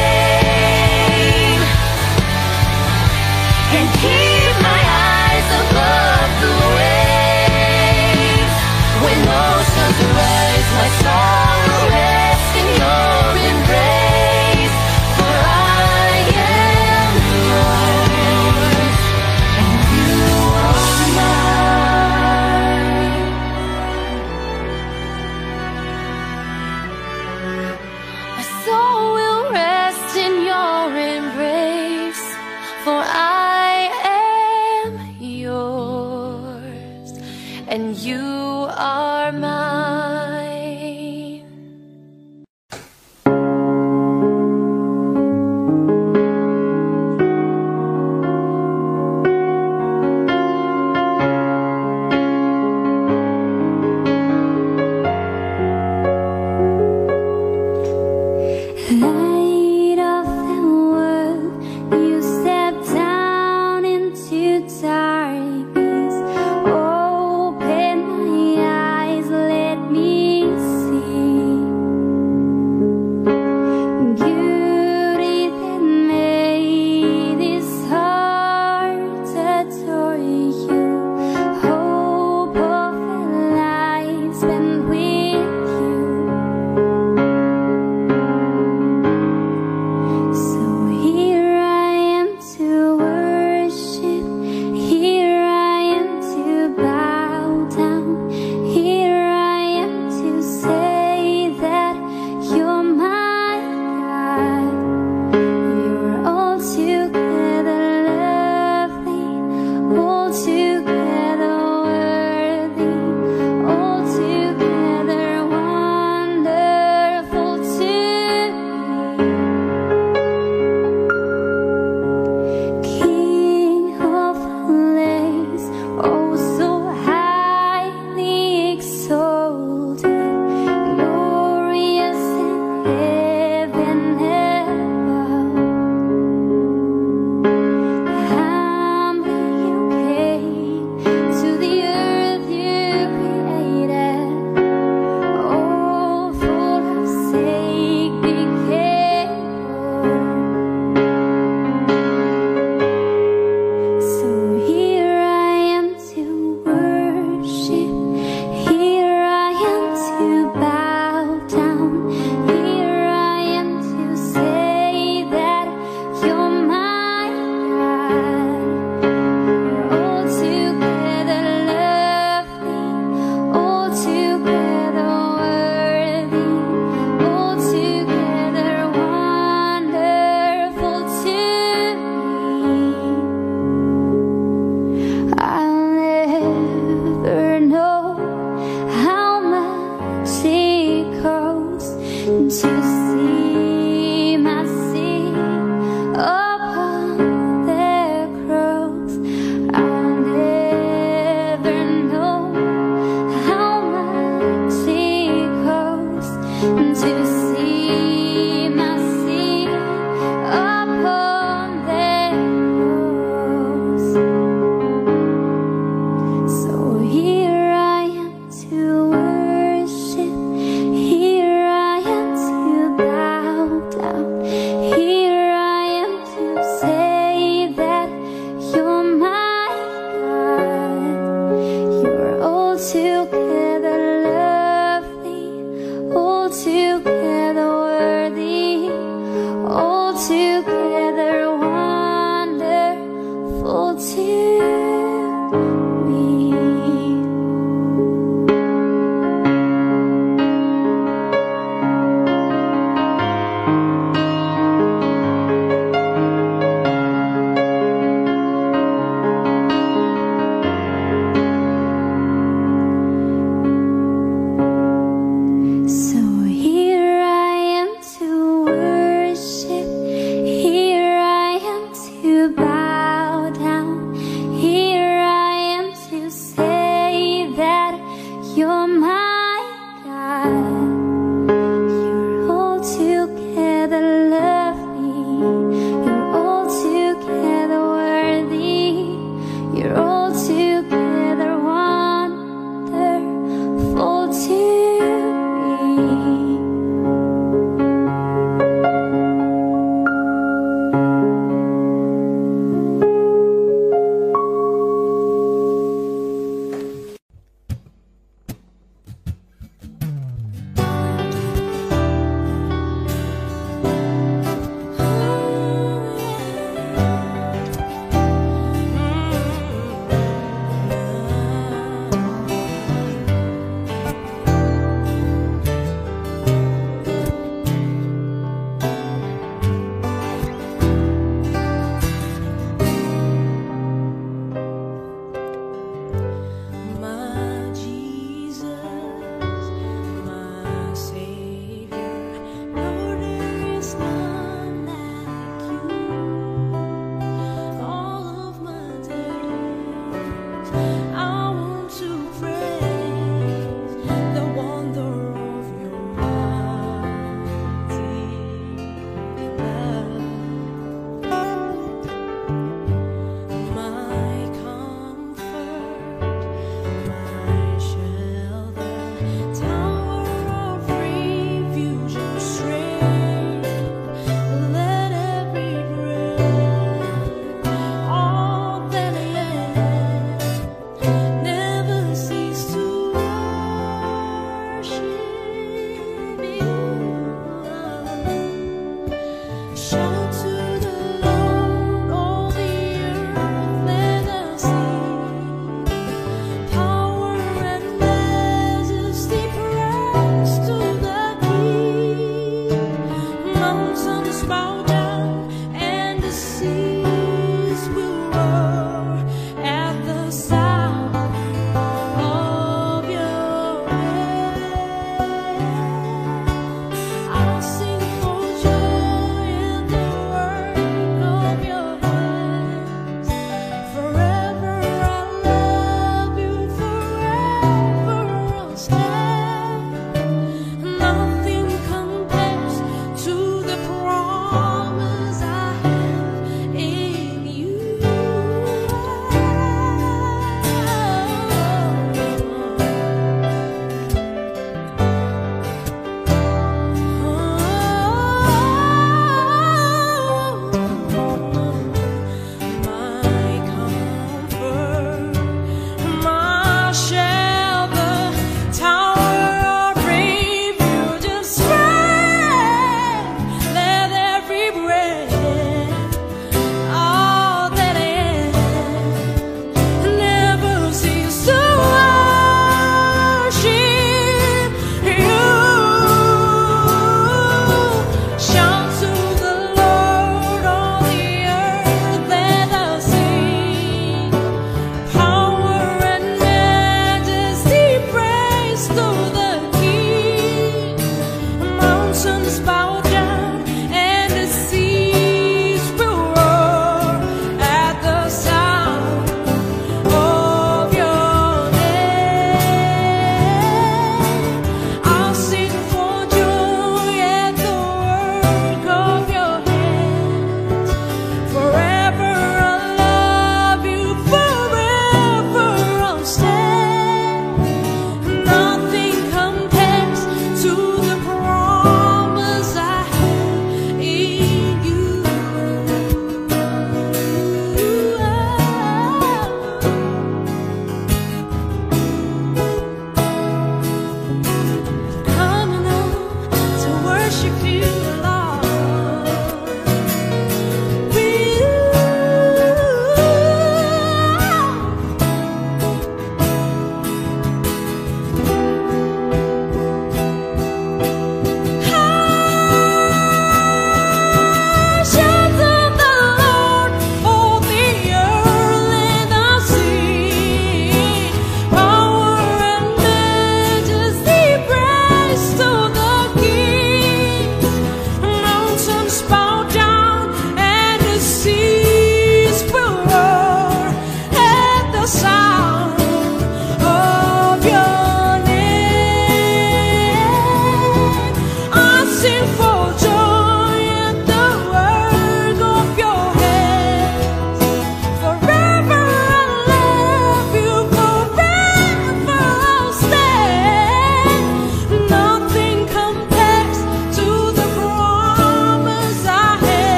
name and keep my eyes above the waves. When oceans rise, my soul will rest in your embrace. For I am yours, and you are mine. My soul will rest in your embrace, for I am yours, and you are mine. Light of the world, you step down into darkness. Open my eyes, let me see beauty that made this heart adore you. Hope of a life spent with you. So here I am to worship, here I am to bow down, here I am to say that you're my God. You're altogether lovely, altogether worthy, altogether wonderful to me. King of lays, oh so highly exalted, glorious in heaven above. Humbly you came to the earth you created, all for our sake became poor. So here I am to worship, here I am to bow down, here I am to say that you're my God. You're altogether lovely, altogether worthy, altogether wonderful to me. I'll never know how much it costs to see my sin upon the cross. I'll never know how much it costs to see my sin upon the cross. So here I am to worship, here I am to bow down, here I am to say that you're my God. You're altogether lovely, altogether worthy, altogether wonderful to me.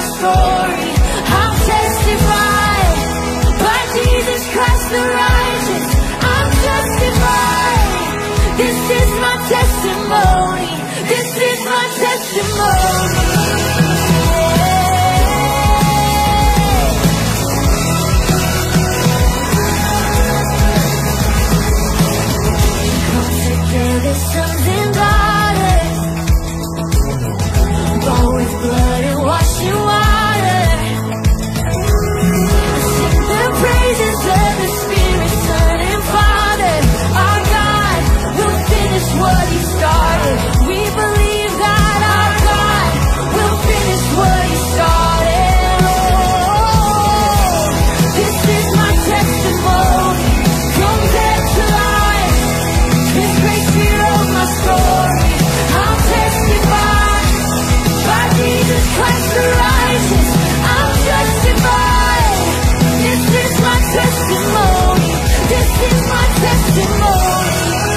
story. I'll testify by Jesus Christ the righteous. I'm justified. This is my testimony. This is my testimony. Come together, sons and daughters, born with blood and washed in water. Sing the praises of the Spirit, Son and Father. Our God will finish what He started. We believe that our God will finish what He started. Oh, this is my testimony. From death to life, His grace rewrote my story. I'll testify by Jesus Christ the righteous. I'm justified. This is my testimony. This is my testimony.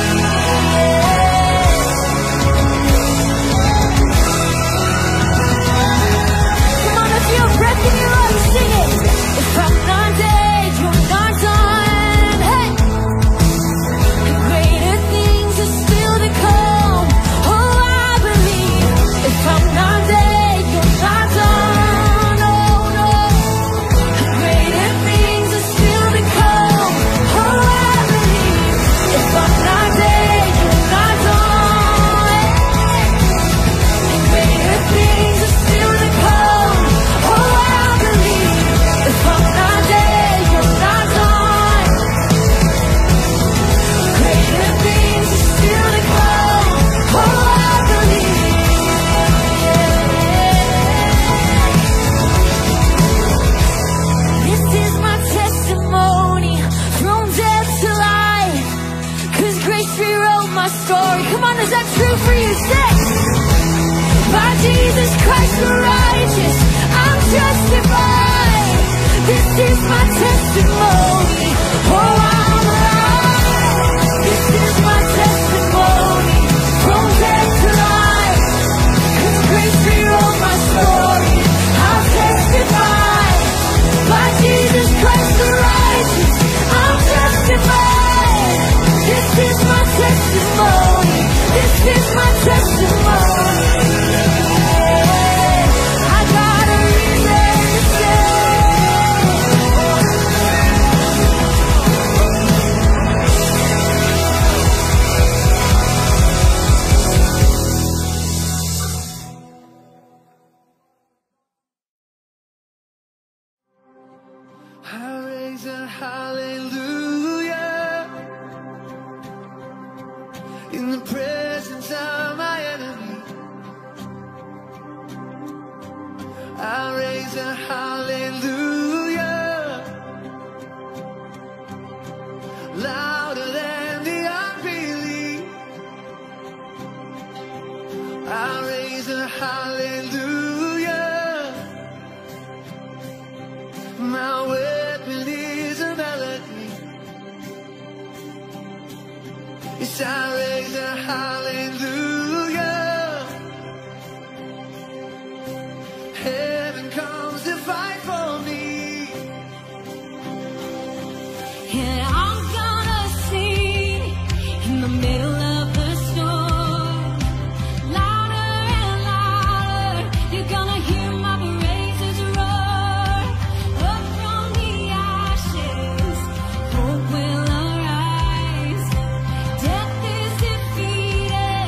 Come on, if you have breath in your lungs, sing it. If I'm not dead, you're not done. Hey, greater things are still to come. Oh, I believe. If I'm not dead, you're not done. Oh no, greater things are still to come. Oh, I believe. If I'm not dead, you're not done. Greater things are still to come. Oh, I believe. If I'm not dead, you're not done. Greater things are still to come. Oh, I believe. This is my testimony from death to life. 'Cause grace rewrote my story. Come on, is that true for you? Say, by Jesus Christ the righteous, I'm justified. This is my testimony. Oh, I'm alive. This is my testimony from death to life. 'Cause grace rewrote my story. I'll testify by Jesus Christ the righteous. I'm justified. This is my testimony. This is my testimony. I got a reason to say. I raise a hallelujah in the presence of my enemy. I raise a hallelujah louder than the unbelief. I raise a hallelujah. My weapon is a melody. Yes, I raise a hallelujah. Heaven comes to fight for me. And I'm gonna sing in the middle of the storm. Louder and louder, you're gonna hear my praises roar. Up from the ashes, hope will arise. Death is defeated.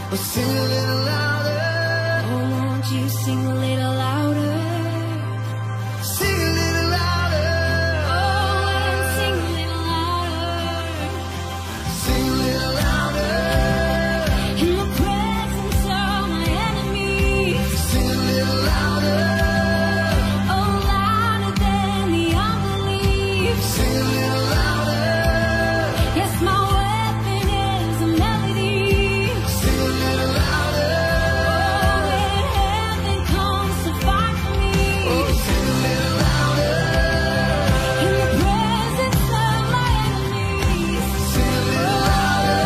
Well, sing a little louder. Oh, won't you sing a little louder? Sing a little louder. Oh, and sing a little louder. Sing a little louder. In the presence of my enemies. Sing a little louder. Oh, louder than the unbelief. Sing a little louder. Yes, my weapon is a melody. Sing a little louder. Oh, when heaven comes to fight for me. Oh, sing a little louder. In the presence of my enemies. Sing a little louder.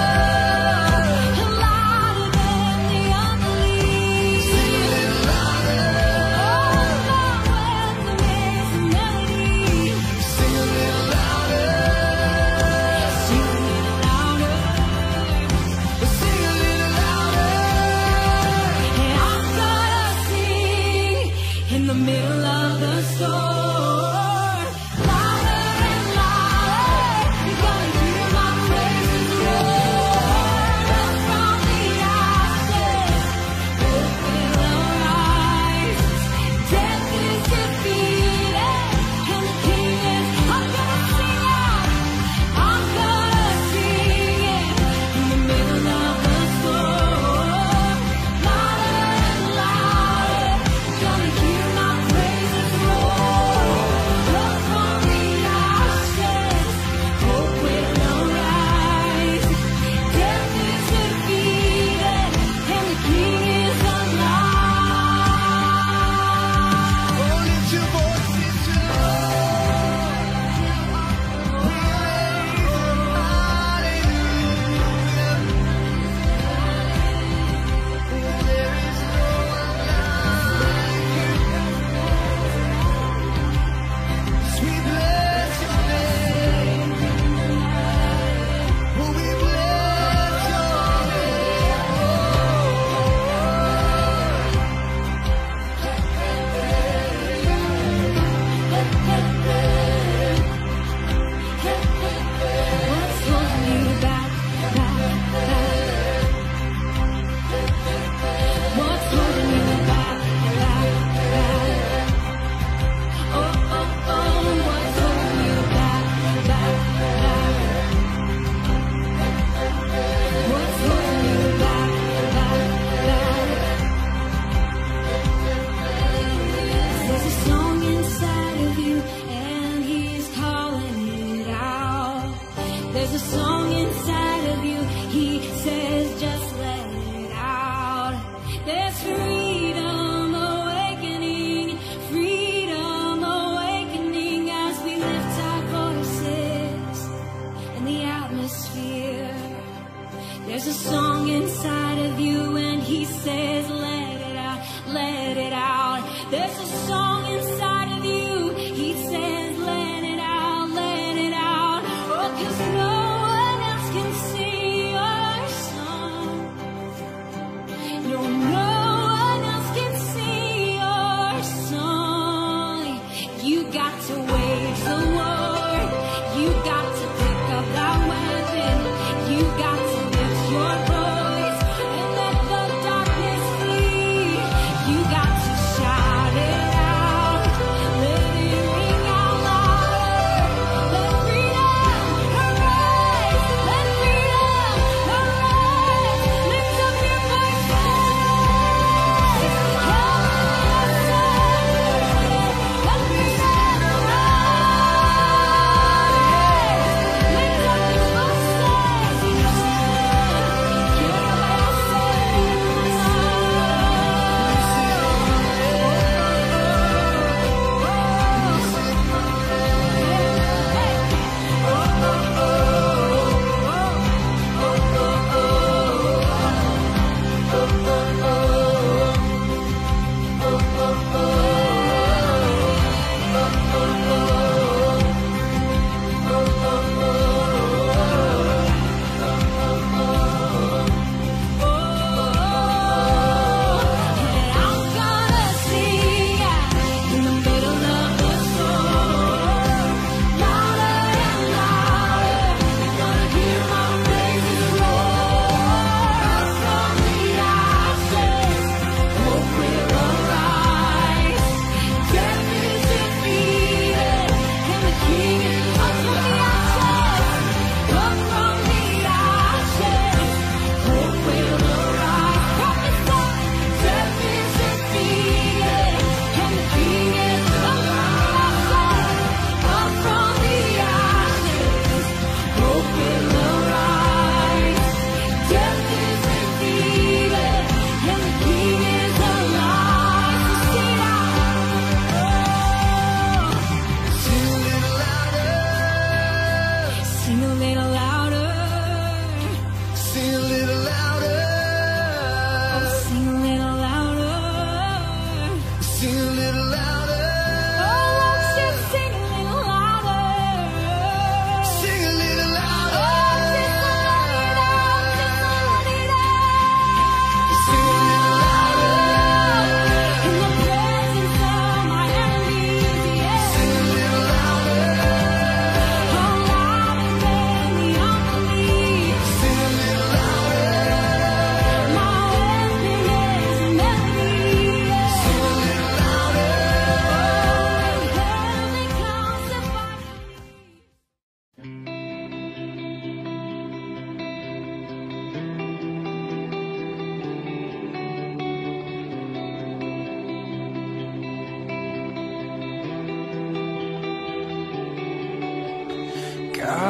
Louder than the unbelief. Sing a little louder. Oh, my weapon is a melody. Sing a little louder. Sing a little louder. Sing a little louder. And I'm gonna sing in the middle of the storm. Louder and louder. You're gonna hear my praises roar. Up from the ashes, hope will arise. Death is defeated, and the King is. I'm gonna sing out. I'm gonna sing it in the middle of the storm. Louder and louder, gonna hear my praises roar. Up from the ashes, hope will arise. Death is defeated, and the King is alive. Oh, lift your voices to the Lord. We raise a hallelujah. There is no one like you. We bless your name. Oh, we bless your What's holding you back, back, back? What's holding you back, back, back? Oh, oh, oh, what's holding you back, back, back? What's holding you back, back, back? There's a song inside of you, and he's calling it out. There's a song inside of you, he says, just let it out. There's freedom awakening as we lift our voices in the atmosphere. There's a song inside of you, and he says, let it out, let it out. There's a song inside of you, he says, let it out, let it out. Oh, 'cause no one else can sing your song. No, no one else can sing your song. You got to wage the war. You got to pick up that weapon. You got to lift your voice and let the darkness flee. You got to shout it out.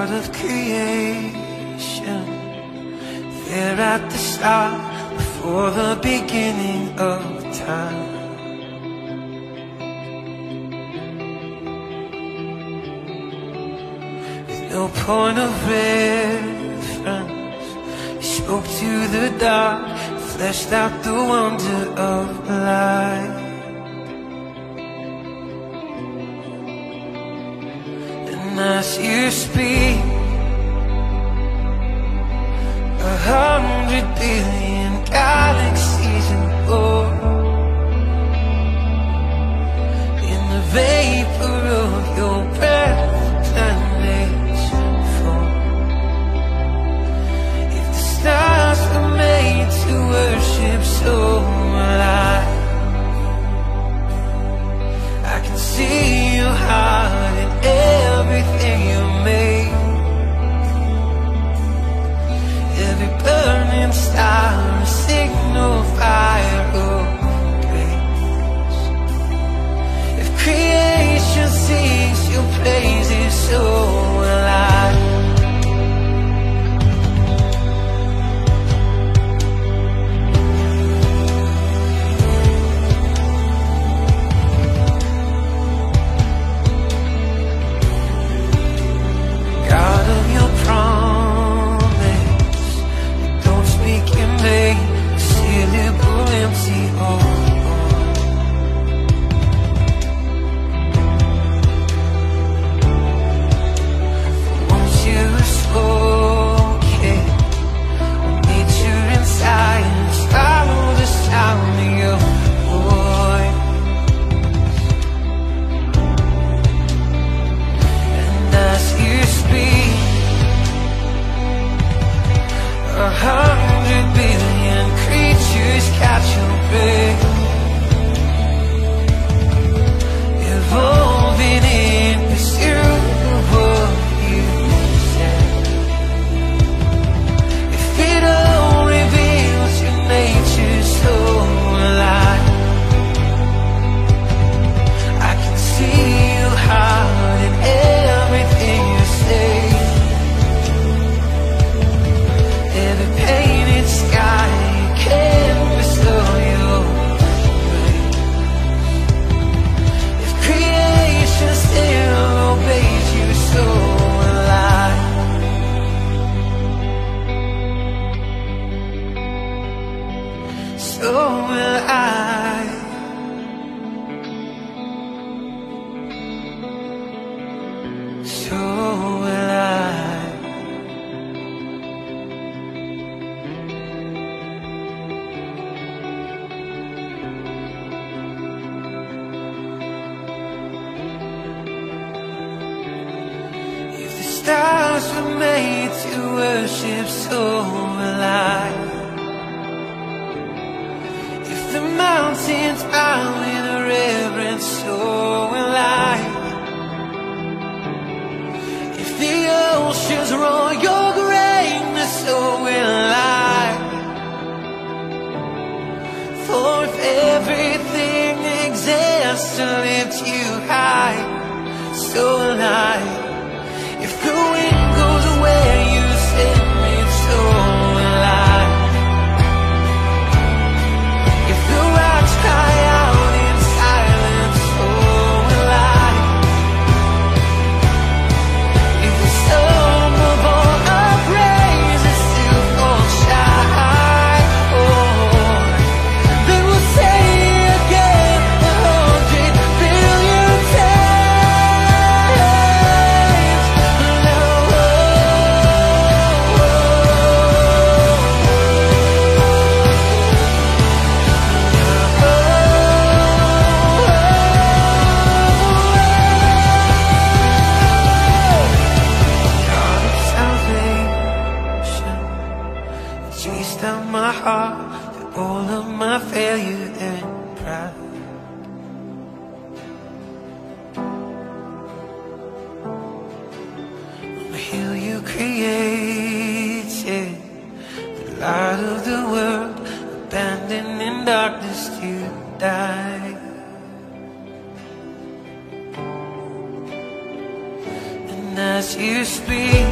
God of creation, there at the start, before the beginning of time. With no point of reference, He spoke to the dark, fleshed out the wonder of life. And as you speak, 100 billion galaxies and more, in the vapor of your breath, planets form. If the stars were made to worship, so will I can see your heart in everything you made. Every burning star, a signal fire of grace. If creation sings your praises, so will I. God of your promise, don't speak in vain, seal it will empty all. Once you spoken, nature and science follow the sound of your voice. And as you speak, 100 billion creatures catch your breath, evolving in pursuit of what you said. If it all reveals your nature, so will I can see your heart in everything you say. Every painted sky, canvas of your grace. If creation still obeys you, so will I. So will I. So will I. If the stars were made to worship, so will I. If the mountains bow in reverence, so will I. If the oceans roar your greatness, so will I. For if everything exists to lift you high, so will I. If the wind goes where you send me, so will I. If the rocks cry out in silence, so will I. If the storm of all our praises still falls shine, then we'll say again 100 billion times. God of salvation, chased out my heart through all of my failure and pride. On the hill you created, the light of the world, abandoned in darkness to die. And as as you speak.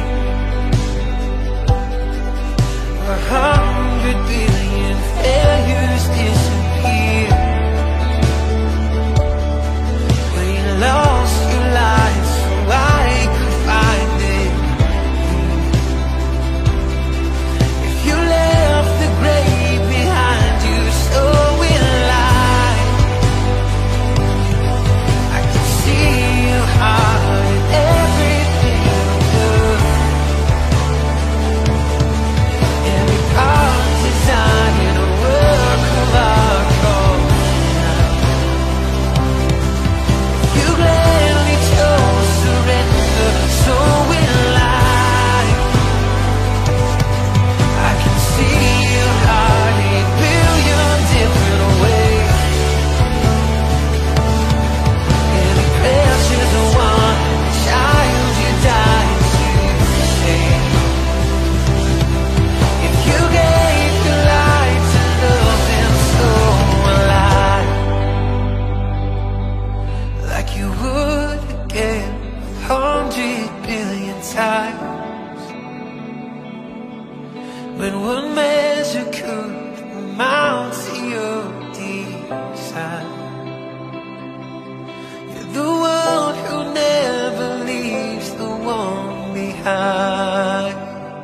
100 billion failures disappear when you lost your life so I could find it. If you left the grave behind you, so will I. I can see your heart in everything you do. Every part designed a work of art called now. You gladly chose surrender, so will I. I can see your heart in a billion different ways. Every precious one, child you died to save. If you gave your life to love them, so will I. Like you would again 100 billion times. When one measure could amount to your desire. You're the one who never leaves the one behind.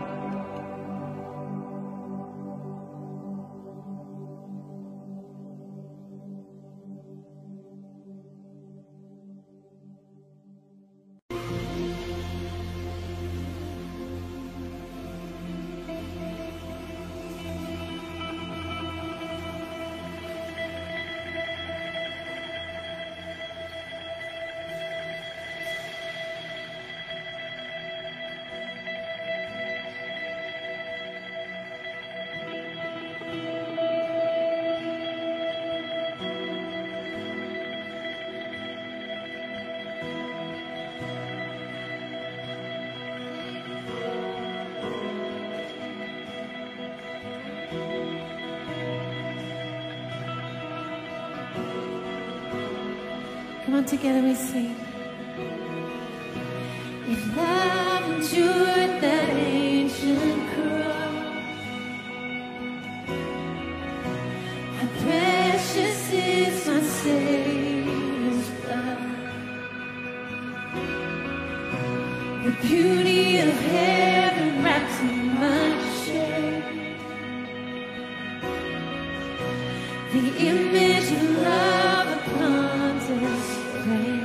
Come on, together we sing. If love endured that ancient cross, how precious is my Savior's blood. The beauty of heaven wrapped in my shame. The image of love upon display.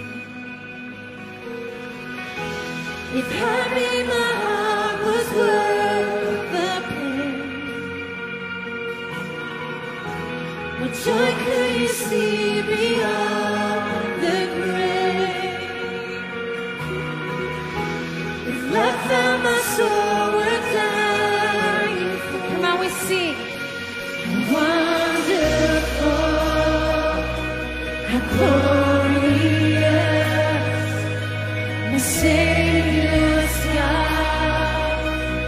If happy my heart was worth the pain, what joy could you see beyond the grave? If love found my soul worth dying for. Come on, we sing. Wonderful, how glorious, my Savior's God,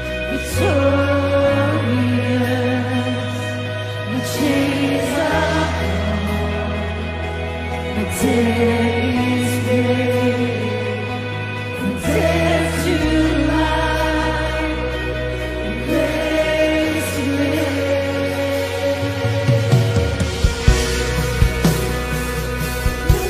victorious, my chains are gone, my debt is paid, from death to life, and grace to grace.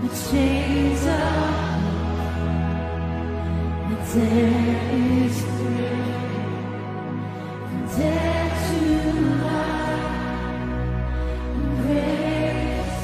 the chains are, the dead is free, from dead to life, and grace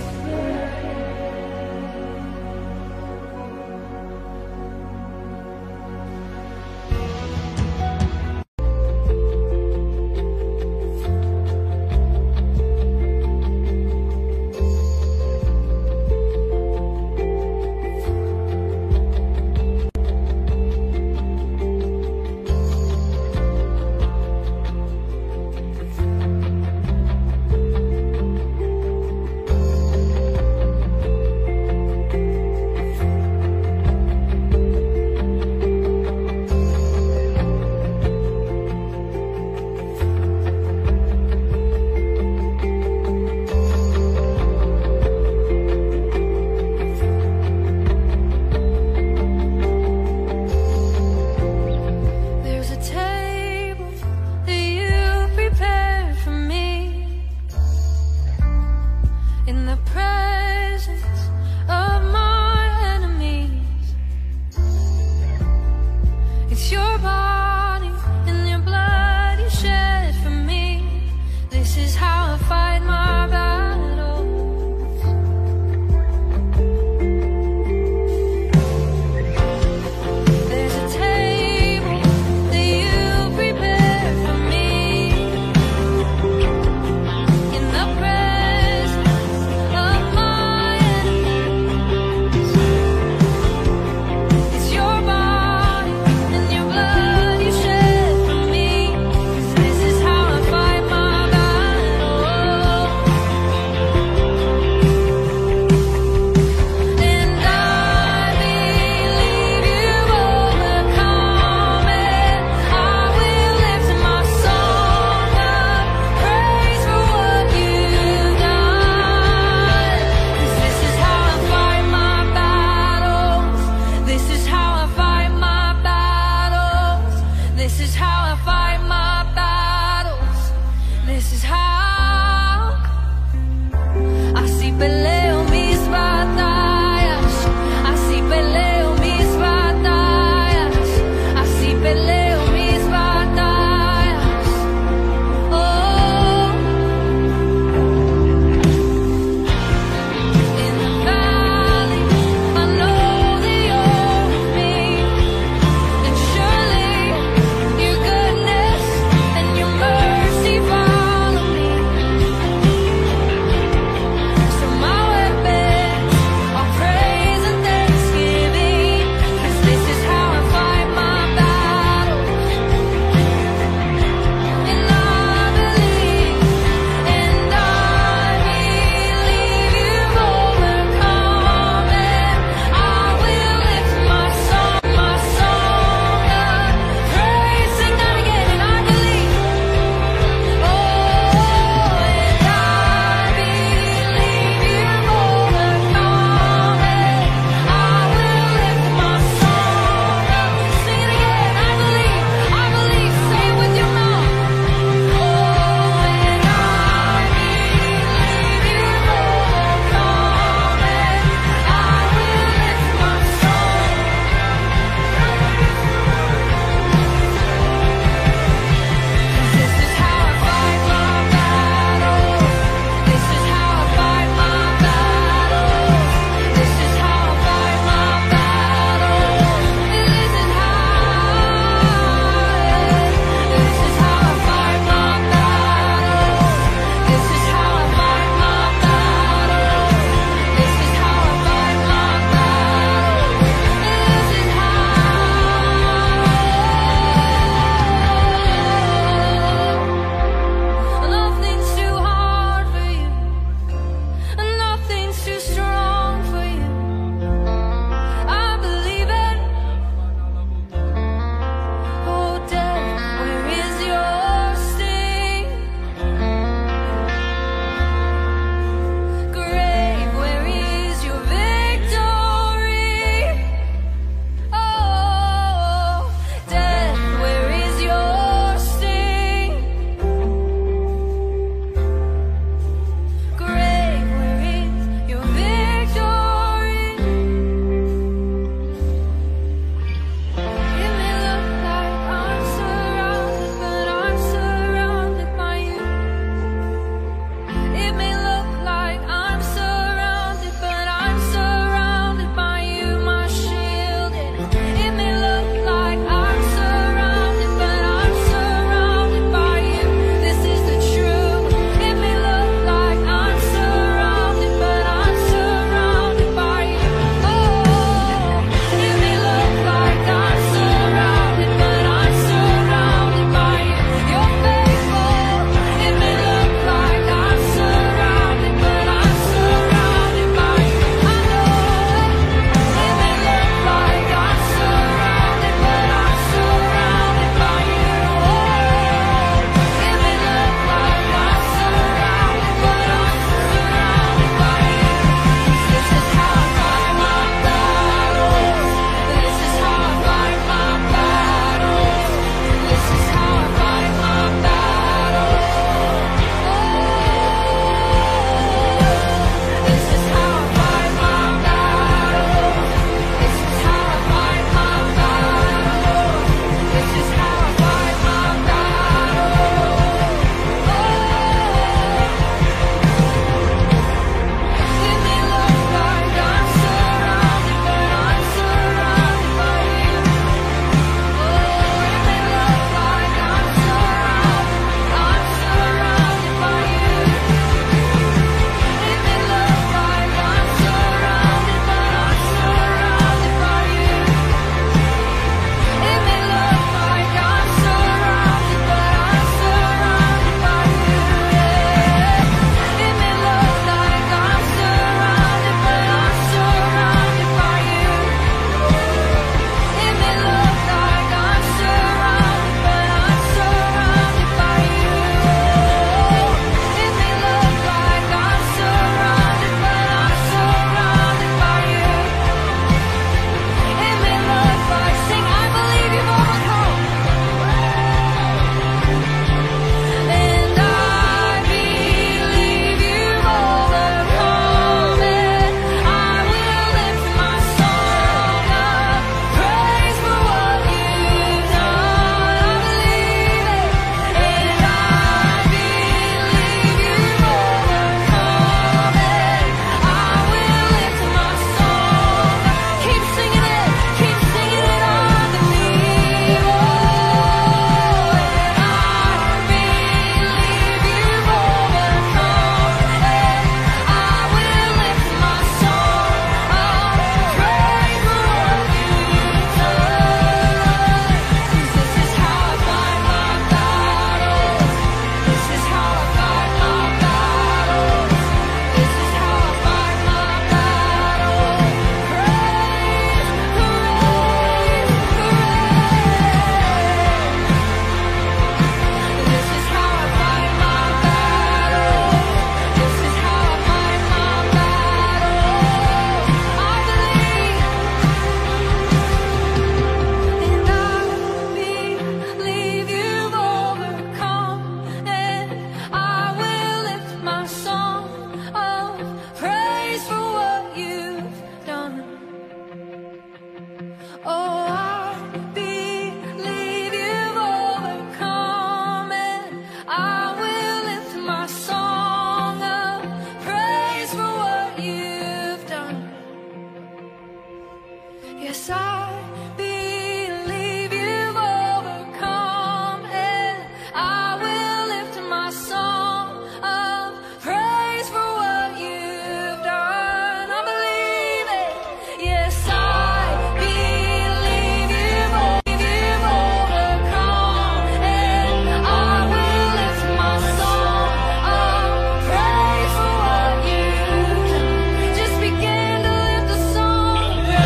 Yes, I believe you've overcome, and I will lift my song of praise for what you've done. I believe it. Yes, I believe you've overcome, and I will lift my song of praise for what you've done. Just begin to lift the song.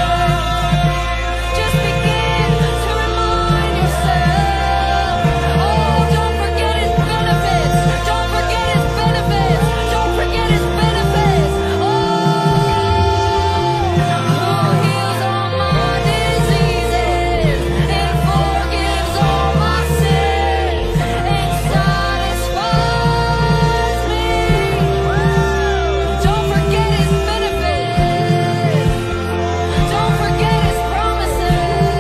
Just begin to remind yourself. Oh, don't forget His benefits. Don't forget His benefits. Don't forget His benefits. Oh, who heals all my diseases and forgives all my sins and satisfies me. Don't forget His benefits. Don't forget His promises.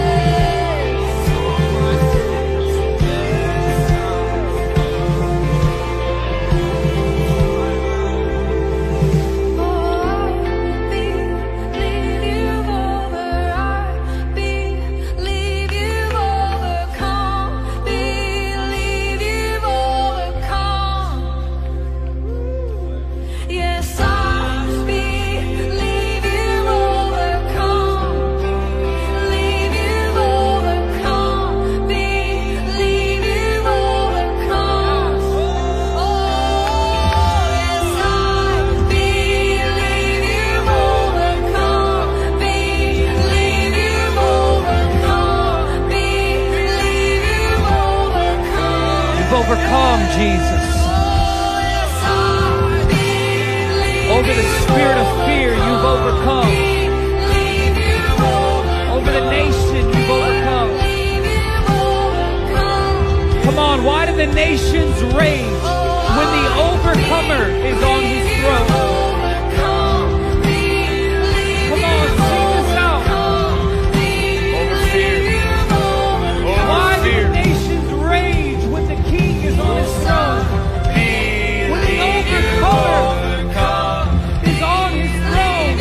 Oh, I believe you've overcome. Believe you've overcome. Yes, I believe you've overcome. Believe you've overcome. Believe you've overcome. Oh, yes, I believe you've overcome. Believe you've overcome. Believe you've overcome. You've overcome, Jesus. Oh, yes, I believe Over the spirit of fear, you've overcome. believe you've overcome. Over the nation, you've overcome. Believe you've overcome. Come on, why do the nations rage when the overcomer is on his throne? Come on, sing this out. Over fear. Why Over do the fear. nations rage when the king is on his throne? When the overcomer is on his throne.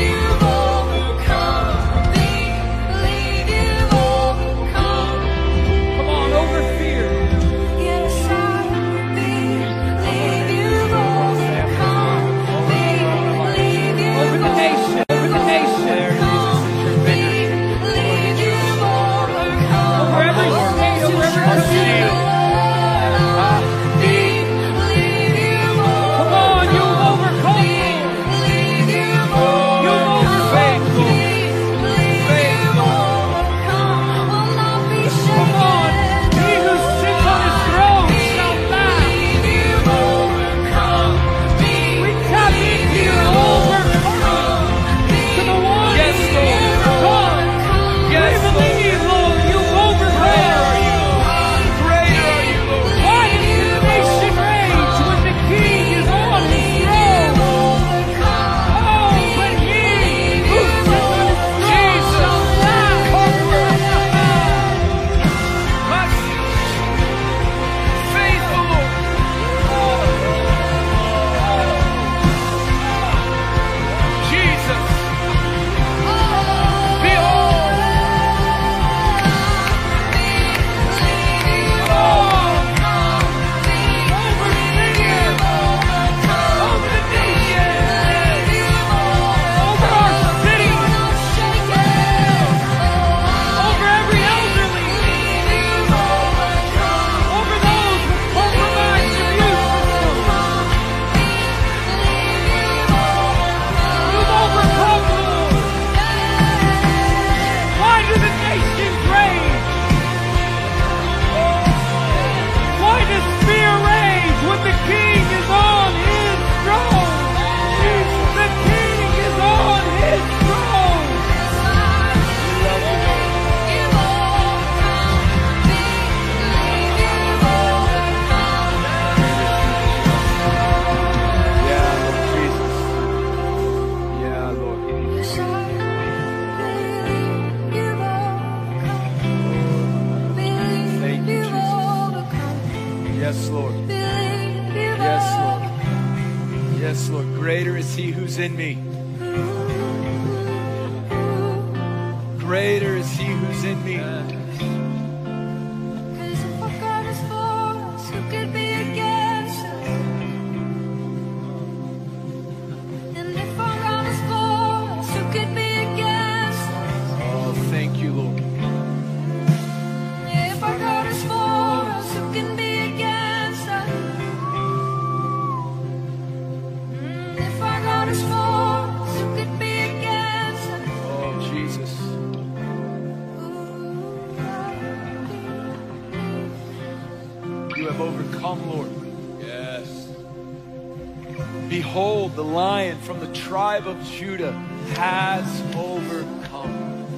Come on, over fear. Over the nation. Over the nation. Over every state. Over every community. Come on, you've overcome. You've overcome. Come on, he who sits on his throne shall laugh. We tap into your overcoming to the one Yes, who Lord. overcome. Yes, We believe, Lord, you've overcome. Greater are you, Lord. Why does the nation rage when the king is on his throne? Oh, but he who sits on his throne shall laugh. Faithful, Lord. Jesus. Behold. Yes, Lord. Yes, Lord. Yes, Lord. Greater is He who's in me. greater is He who's in me. Cause if our God is for us, who could be against us? And if our God is for us, who could be against us? Oh, thank you, Lord. If our God is for us, who can be against us? If our God is for us, who could be against us? Oh, Jesus. You have overcome, Lord. Yes. Behold, the Lion from the tribe of Judah has overcome.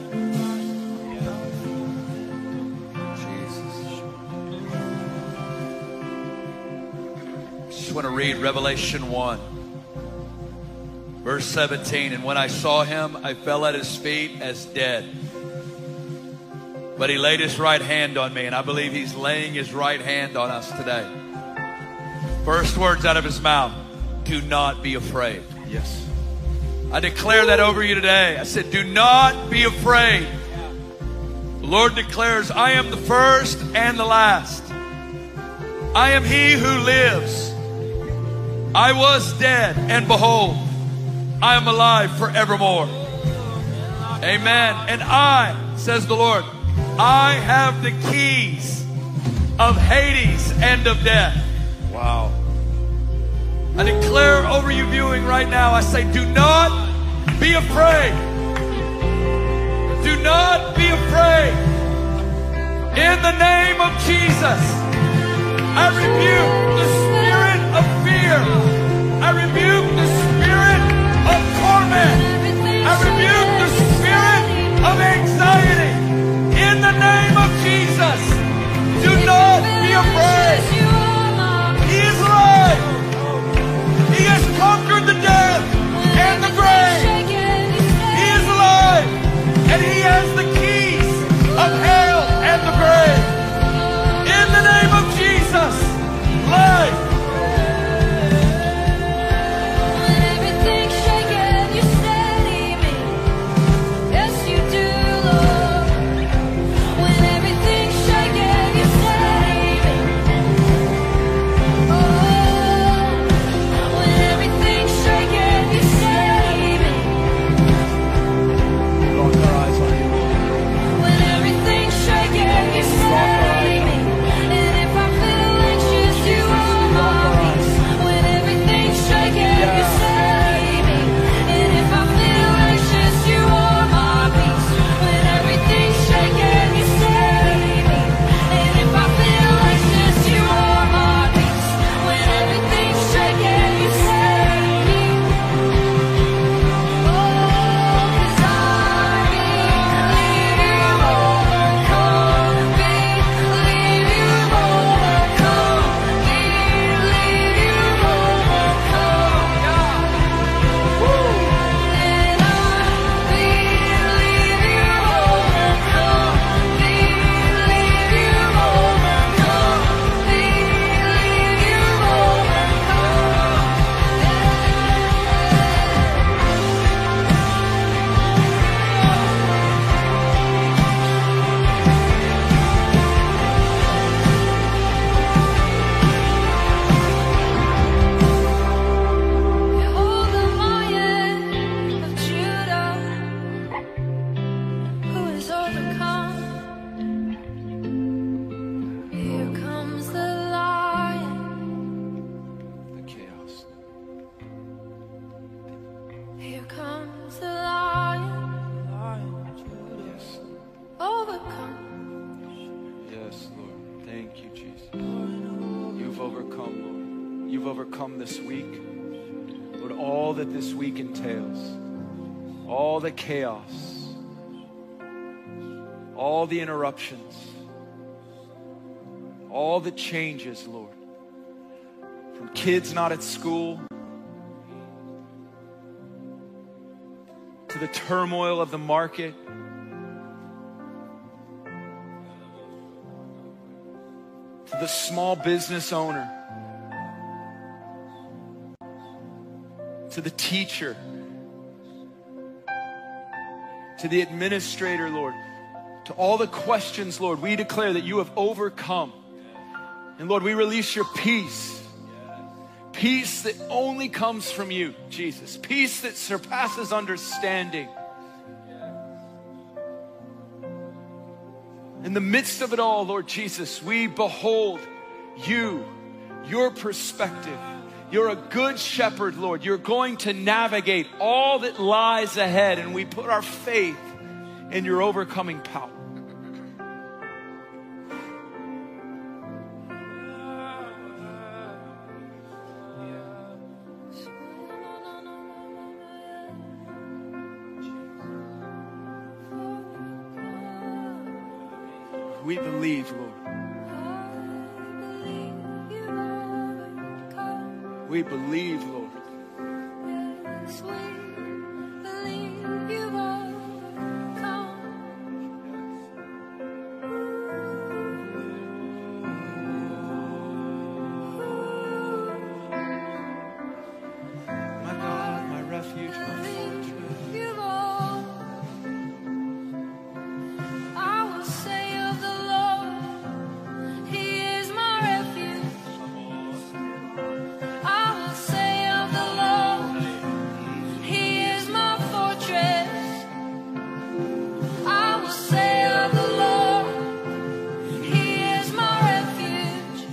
I just want to read Revelation 1, verse 17. And when I saw him, I fell at his feet as dead. But he laid his right hand on me, and I believe he's laying his right hand on us today. First words out of his mouth, do not be afraid. Yes. I declare that over you today. I said, do not be afraid. The Lord declares, I am the first and the last. I am he who lives. I was dead, and behold, I am alive forevermore. Amen. And I, says the Lord, I have the keys of Hades and of death. Wow. I declare over you viewing right now, I say, do not be afraid. Do not be afraid. In the name of Jesus, I rebuke the spirit of fear. I rebuke the spirit of torment. I rebuke the spirit of anxiety. In the name of Jesus, do not be afraid. He is alive. He has conquered the death and the grave. He is alive, and he has the keys of hell and the grave. In the name of Jesus, life. When everything's shaking, you steady me. Yes, you do, Lord. When everything's shaking, you steady me. Oh, when everything's shaking, you steady me. Lock our eyes on you. When everything's shaking, you steady me. And if I feel anxious, you are my peace. When everything's shaking, you steady me. And if I feel anxious, you are my peace. When everything's shaking, you steady me. And if I feel anxious, you are my peace. When everything's shaking, you steady me. Oh, 'cause I believe you've overcome. Believe you've overcome. Believe you've overcome. And I believe you've overcome. Believe you've overcome. Believe you've Behold the Lion of Judah, who is overcome. Here comes the Lion. The chaos. Here comes the Lion. Yes. Overcome. Yes, Lord. Thank you, Jesus. You've overcome, Lord. You've overcome this week. Lord, all that this week entails, all the chaos, all the interruptions, all the changes, Lord. From kids not at school, to the turmoil of the market, to the small business owner, to the teacher, to the administrator, Lord, to all the questions, Lord, we declare that you have overcome. And Lord, we release your peace. Peace that only comes from you, Jesus. Peace that surpasses understanding. In the midst of it all, Lord Jesus, we behold you, your perspective. You're a good shepherd, Lord. You're going to navigate all that lies ahead, and we put our faith in your overcoming power. We believe, Lord. We believe, Lord. Yes, we believe you've overcome. My God, my refuge, my fortress. You've all. I will say of the Lord, He is my refuge. I will say of the Lord, He is my fortress. I will say of the Lord, He is my refuge.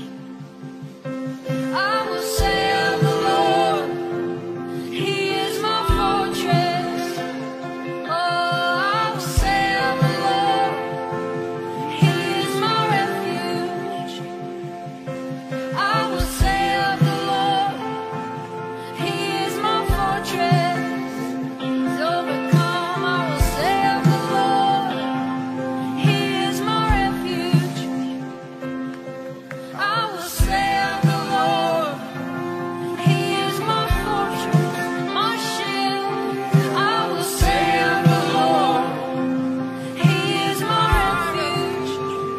I will say of the Lord, He is my fortress. Oh, I will say of the Lord, He is my refuge. I will say of the Lord, He is my fortress. He's overcome. I will say of the Lord, He is my refuge. I will say of the Lord, He is my fortress, my shield. I will say of the Lord, He is my refuge.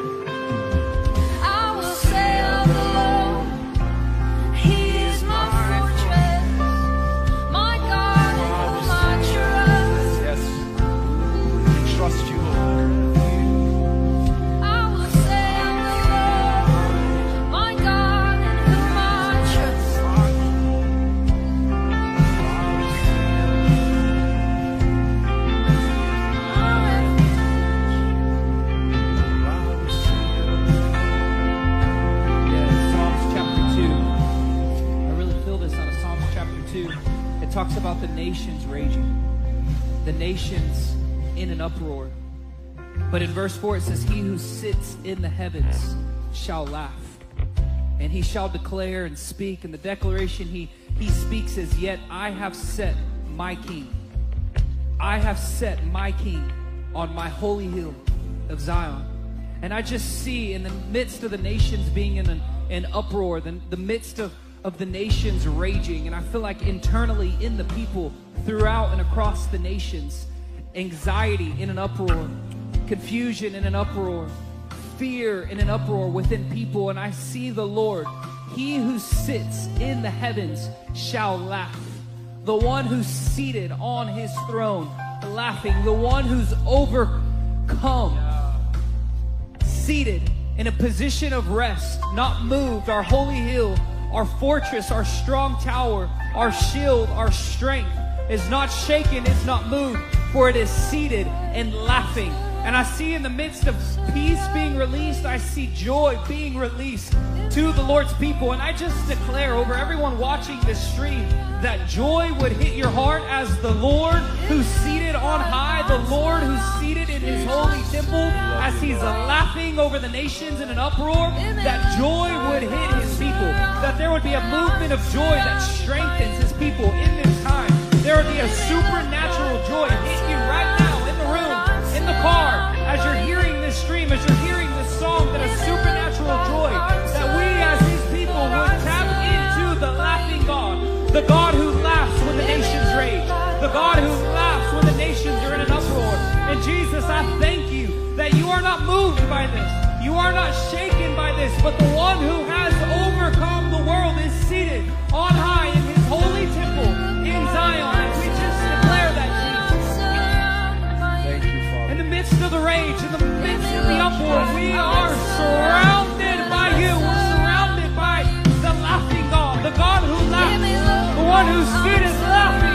I will say of the Lord, He is my fortress, my God in whom I trust. Yes. We trust you, Lord. I will say of the Lord, my God in whom I trust. Yeah, Psalms chapter 2. I really feel this out of Psalms chapter 2. It talks about the nations raging, the nations in an uproar. But in verse 4 it says, He who sits in the heavens shall laugh, and he shall declare and speak. And the declaration he speaks is, yet I have set my king. I have set my king on my holy hill of Zion. And I just see in the midst of the nations being in an uproar, the midst of the nations raging, and I feel like internally in the people throughout and across the nations, anxiety in an uproar, confusion in an uproar, fear in an uproar within people. And I see the Lord, He who sits in the heavens shall laugh. The one who's seated on His throne, laughing. The one who's overcome, seated in a position of rest, not moved. Our holy hill, our fortress, our strong tower, our shield, our strength is not shaken, it's not moved, for it is seated and laughing. And I see in the midst of peace being released, I see joy being released to the Lord's people. And I just declare over everyone watching this stream that joy would hit your heart as the Lord who's seated on high, the Lord who's seated in His holy temple, as He's laughing over the nations in an uproar, that joy would hit His people, that there would be a movement of joy that strengthens His people in this time. There would be a supernatural joy hit you right now in the room, in the car, as you're hearing this stream, as you're hearing this song, that a supernatural joy, that we as His people would tap into the laughing God, the God who laughs when the nations rage, the God who laughs when the nations are in an uproar. And Jesus, I thank you that you are not moved by this, you are not shaken by this, but the one who has overcome the world is seated on high in His holy temple in Zion. And we just declare that, Jesus. Thank rage, in the midst of the uproar, we are surrounded by you. We're surrounded by the laughing God, the God who laughs, the one whose feet is laughing.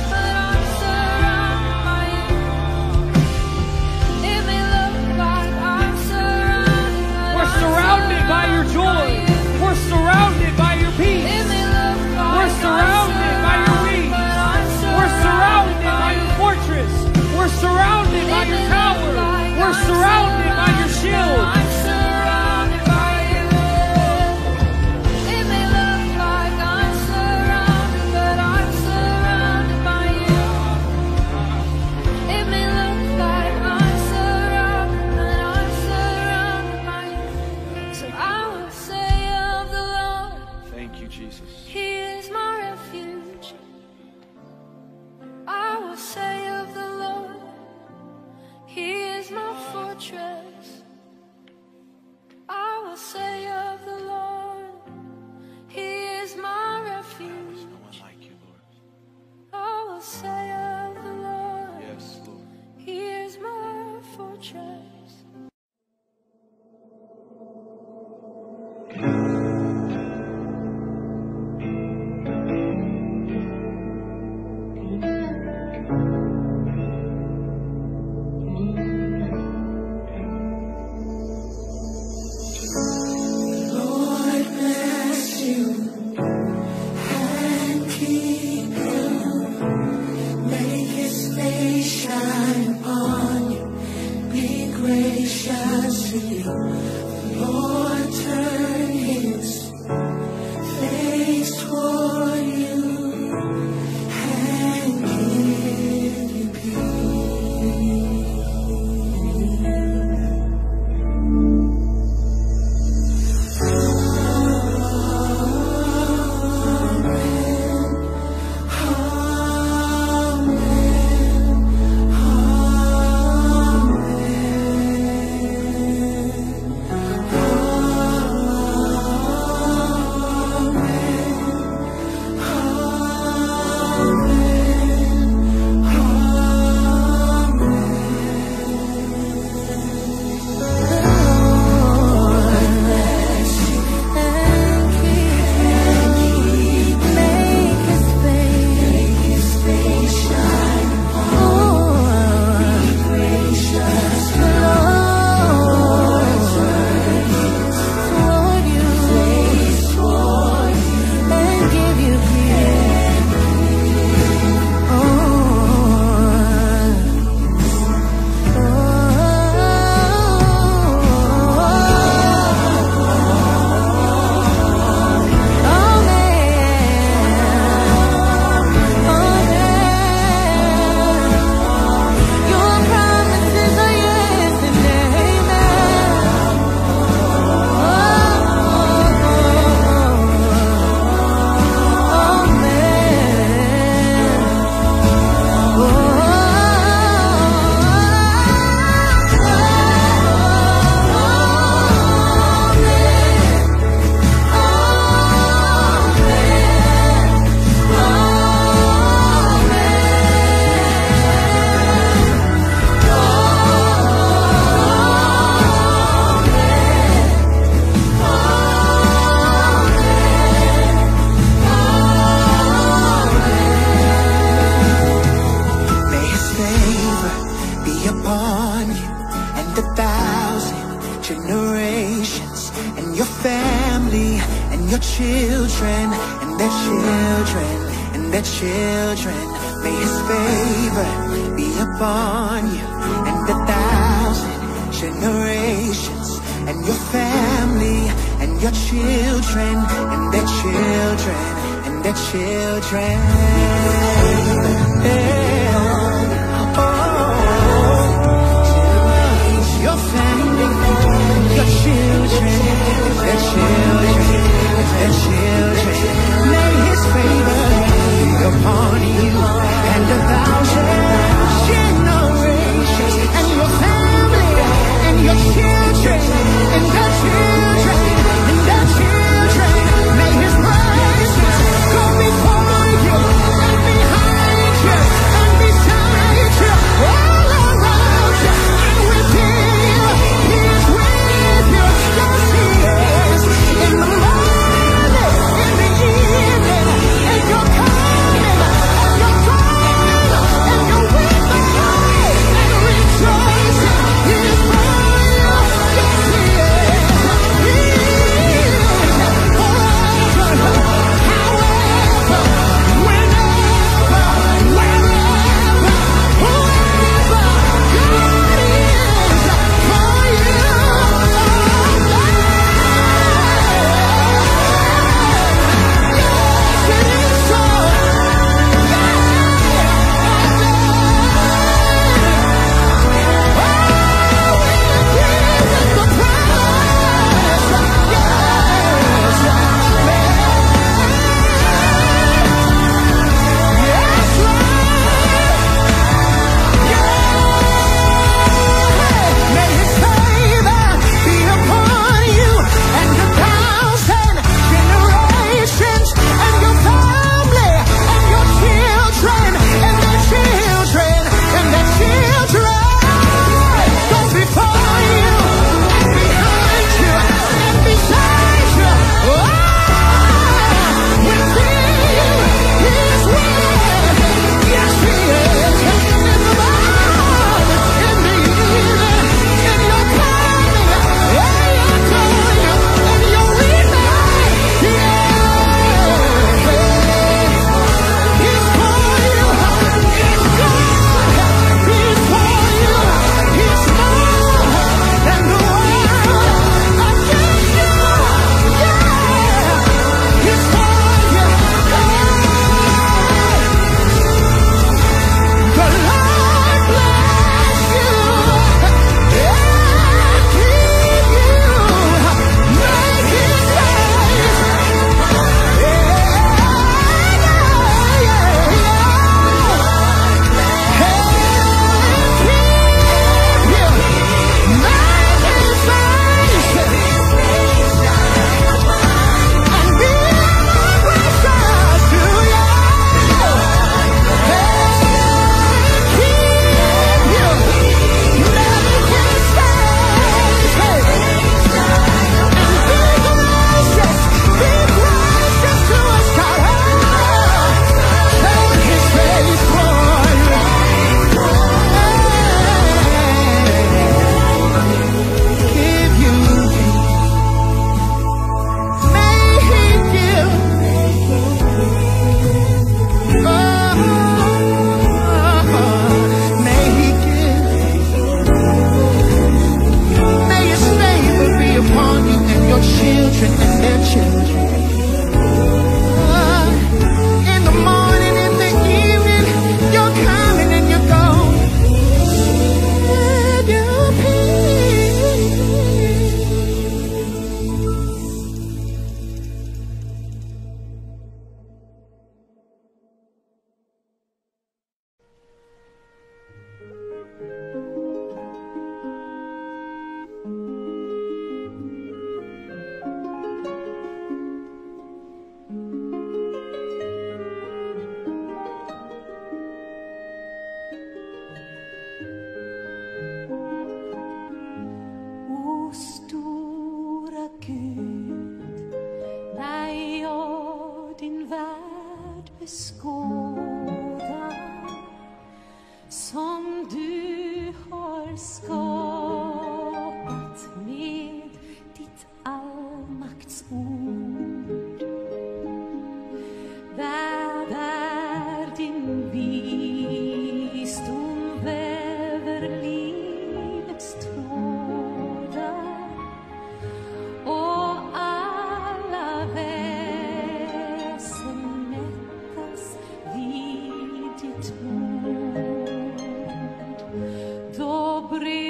We're surrounded by your joy. We're surrounded by your peace. We're surrounded by your wings. We're surrounded by your fortress. We're surrounded by your tower. We're surrounded by your shield. I'm surrounded by you. It may look like I'm surrounded, but I'm surrounded by you. It may look like I'm surrounded, but I'm surrounded by you. So I will say of the Lord, Thank you, Jesus. He is my refuge. I will say of the Lord, He is my fortress. I will say of the Lord, He is my refuge. No one like you, Lord. I will say of the Lord, Yes, Lord. He is my fortress. Lord bless you and keep you. Make His face shine upon you. Be gracious to you. Lord turn His face toward you and give you peace. children and their children and their children. May his favor be upon you and 1,000 generations, and your family and your children and their children and their children. Your family, your children, their children, their children. May his favor be upon you and 1,000 generations, and your family and your children and their children and their children. May his presence go before you and behind you and beside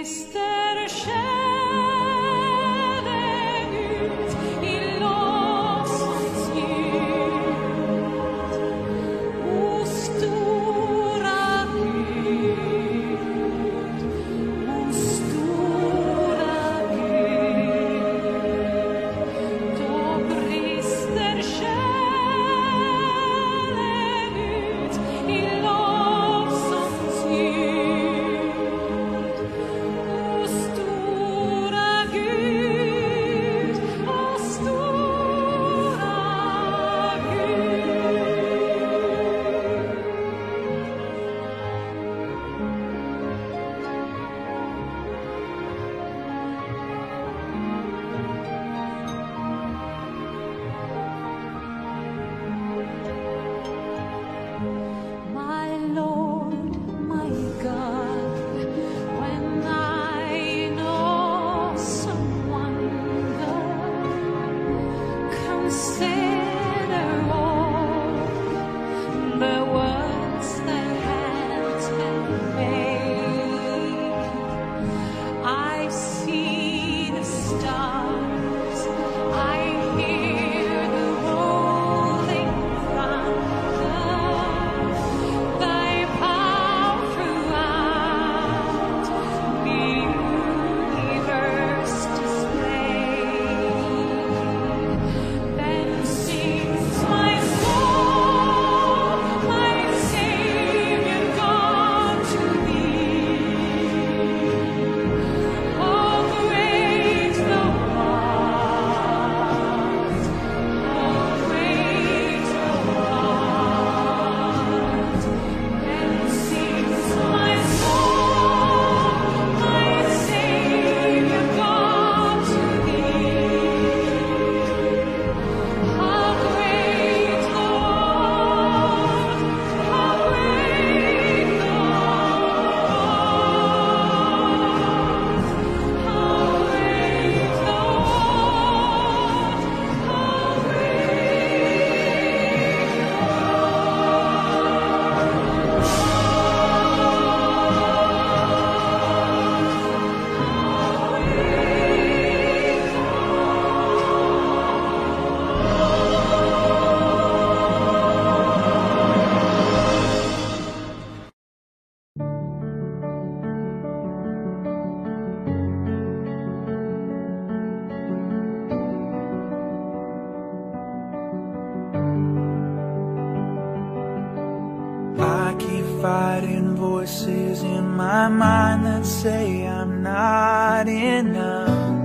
fighting voices in my mind that say I'm not enough.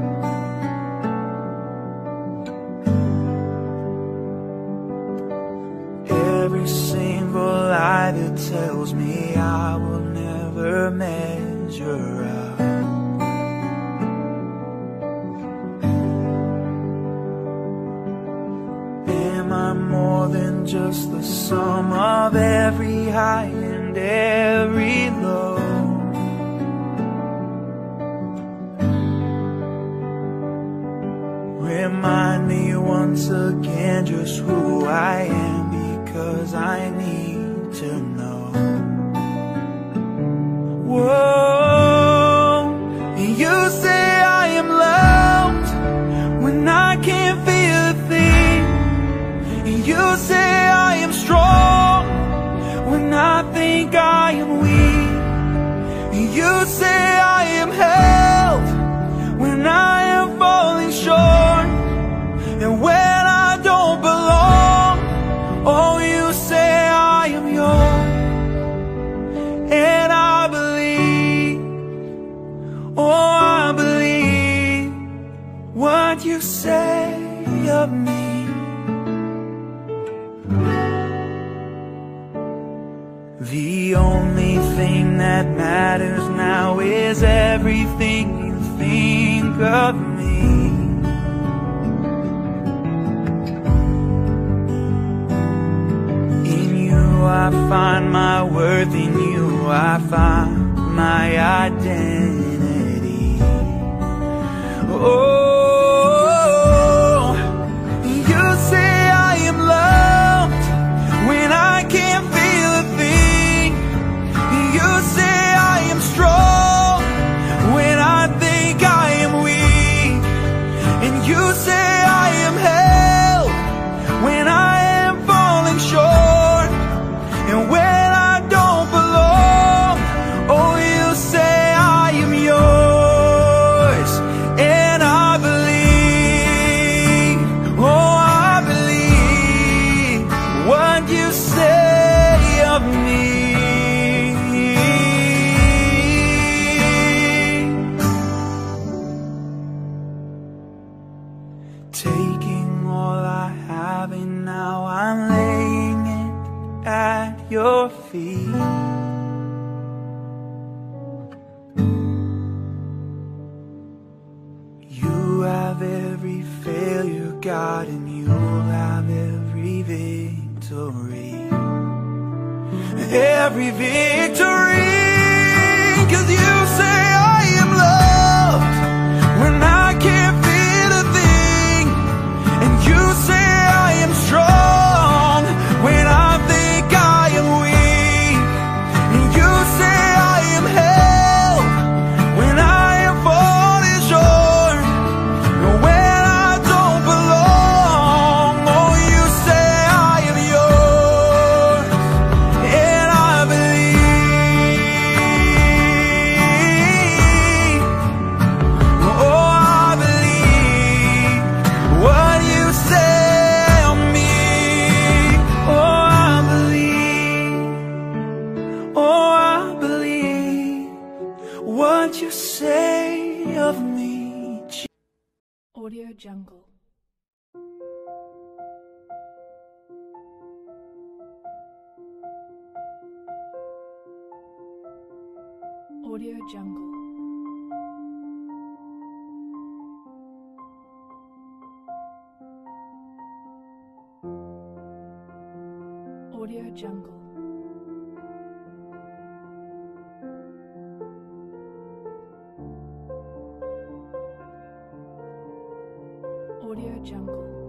Every single lie that tells me I will never measure up. Am I more than just the sum of every high and every low? Remind me once again just who I am, because I need to know. Whoa, you say I am loved when I can't feel a thing. You say I am strong when I think I am weak. You say I am held when I am falling short, and when I don't belong, oh, you say I am yours. And I believe, oh, I believe what you say of me. The only thing that matters now is everything you think of me. In you I find my worth, in you I find my identity. Oh, you say I am loved when I can't feel a thing. You say I am strong when your feet. You have every failure, God, and you'll have every victory. Every victory, 'cause you say I am loved when I can't feel a thing, and you say I am strong when I think I am weak, and you say I am held when I am falling short, and when I don't belong. Oh, you say I am yours, and I believe. Oh, I believe what you say of me. Oh, I believe. Oh, I believe what you say of me. Audio Jungle. Audio Jungle. Audio Jungle. Audio Jungle.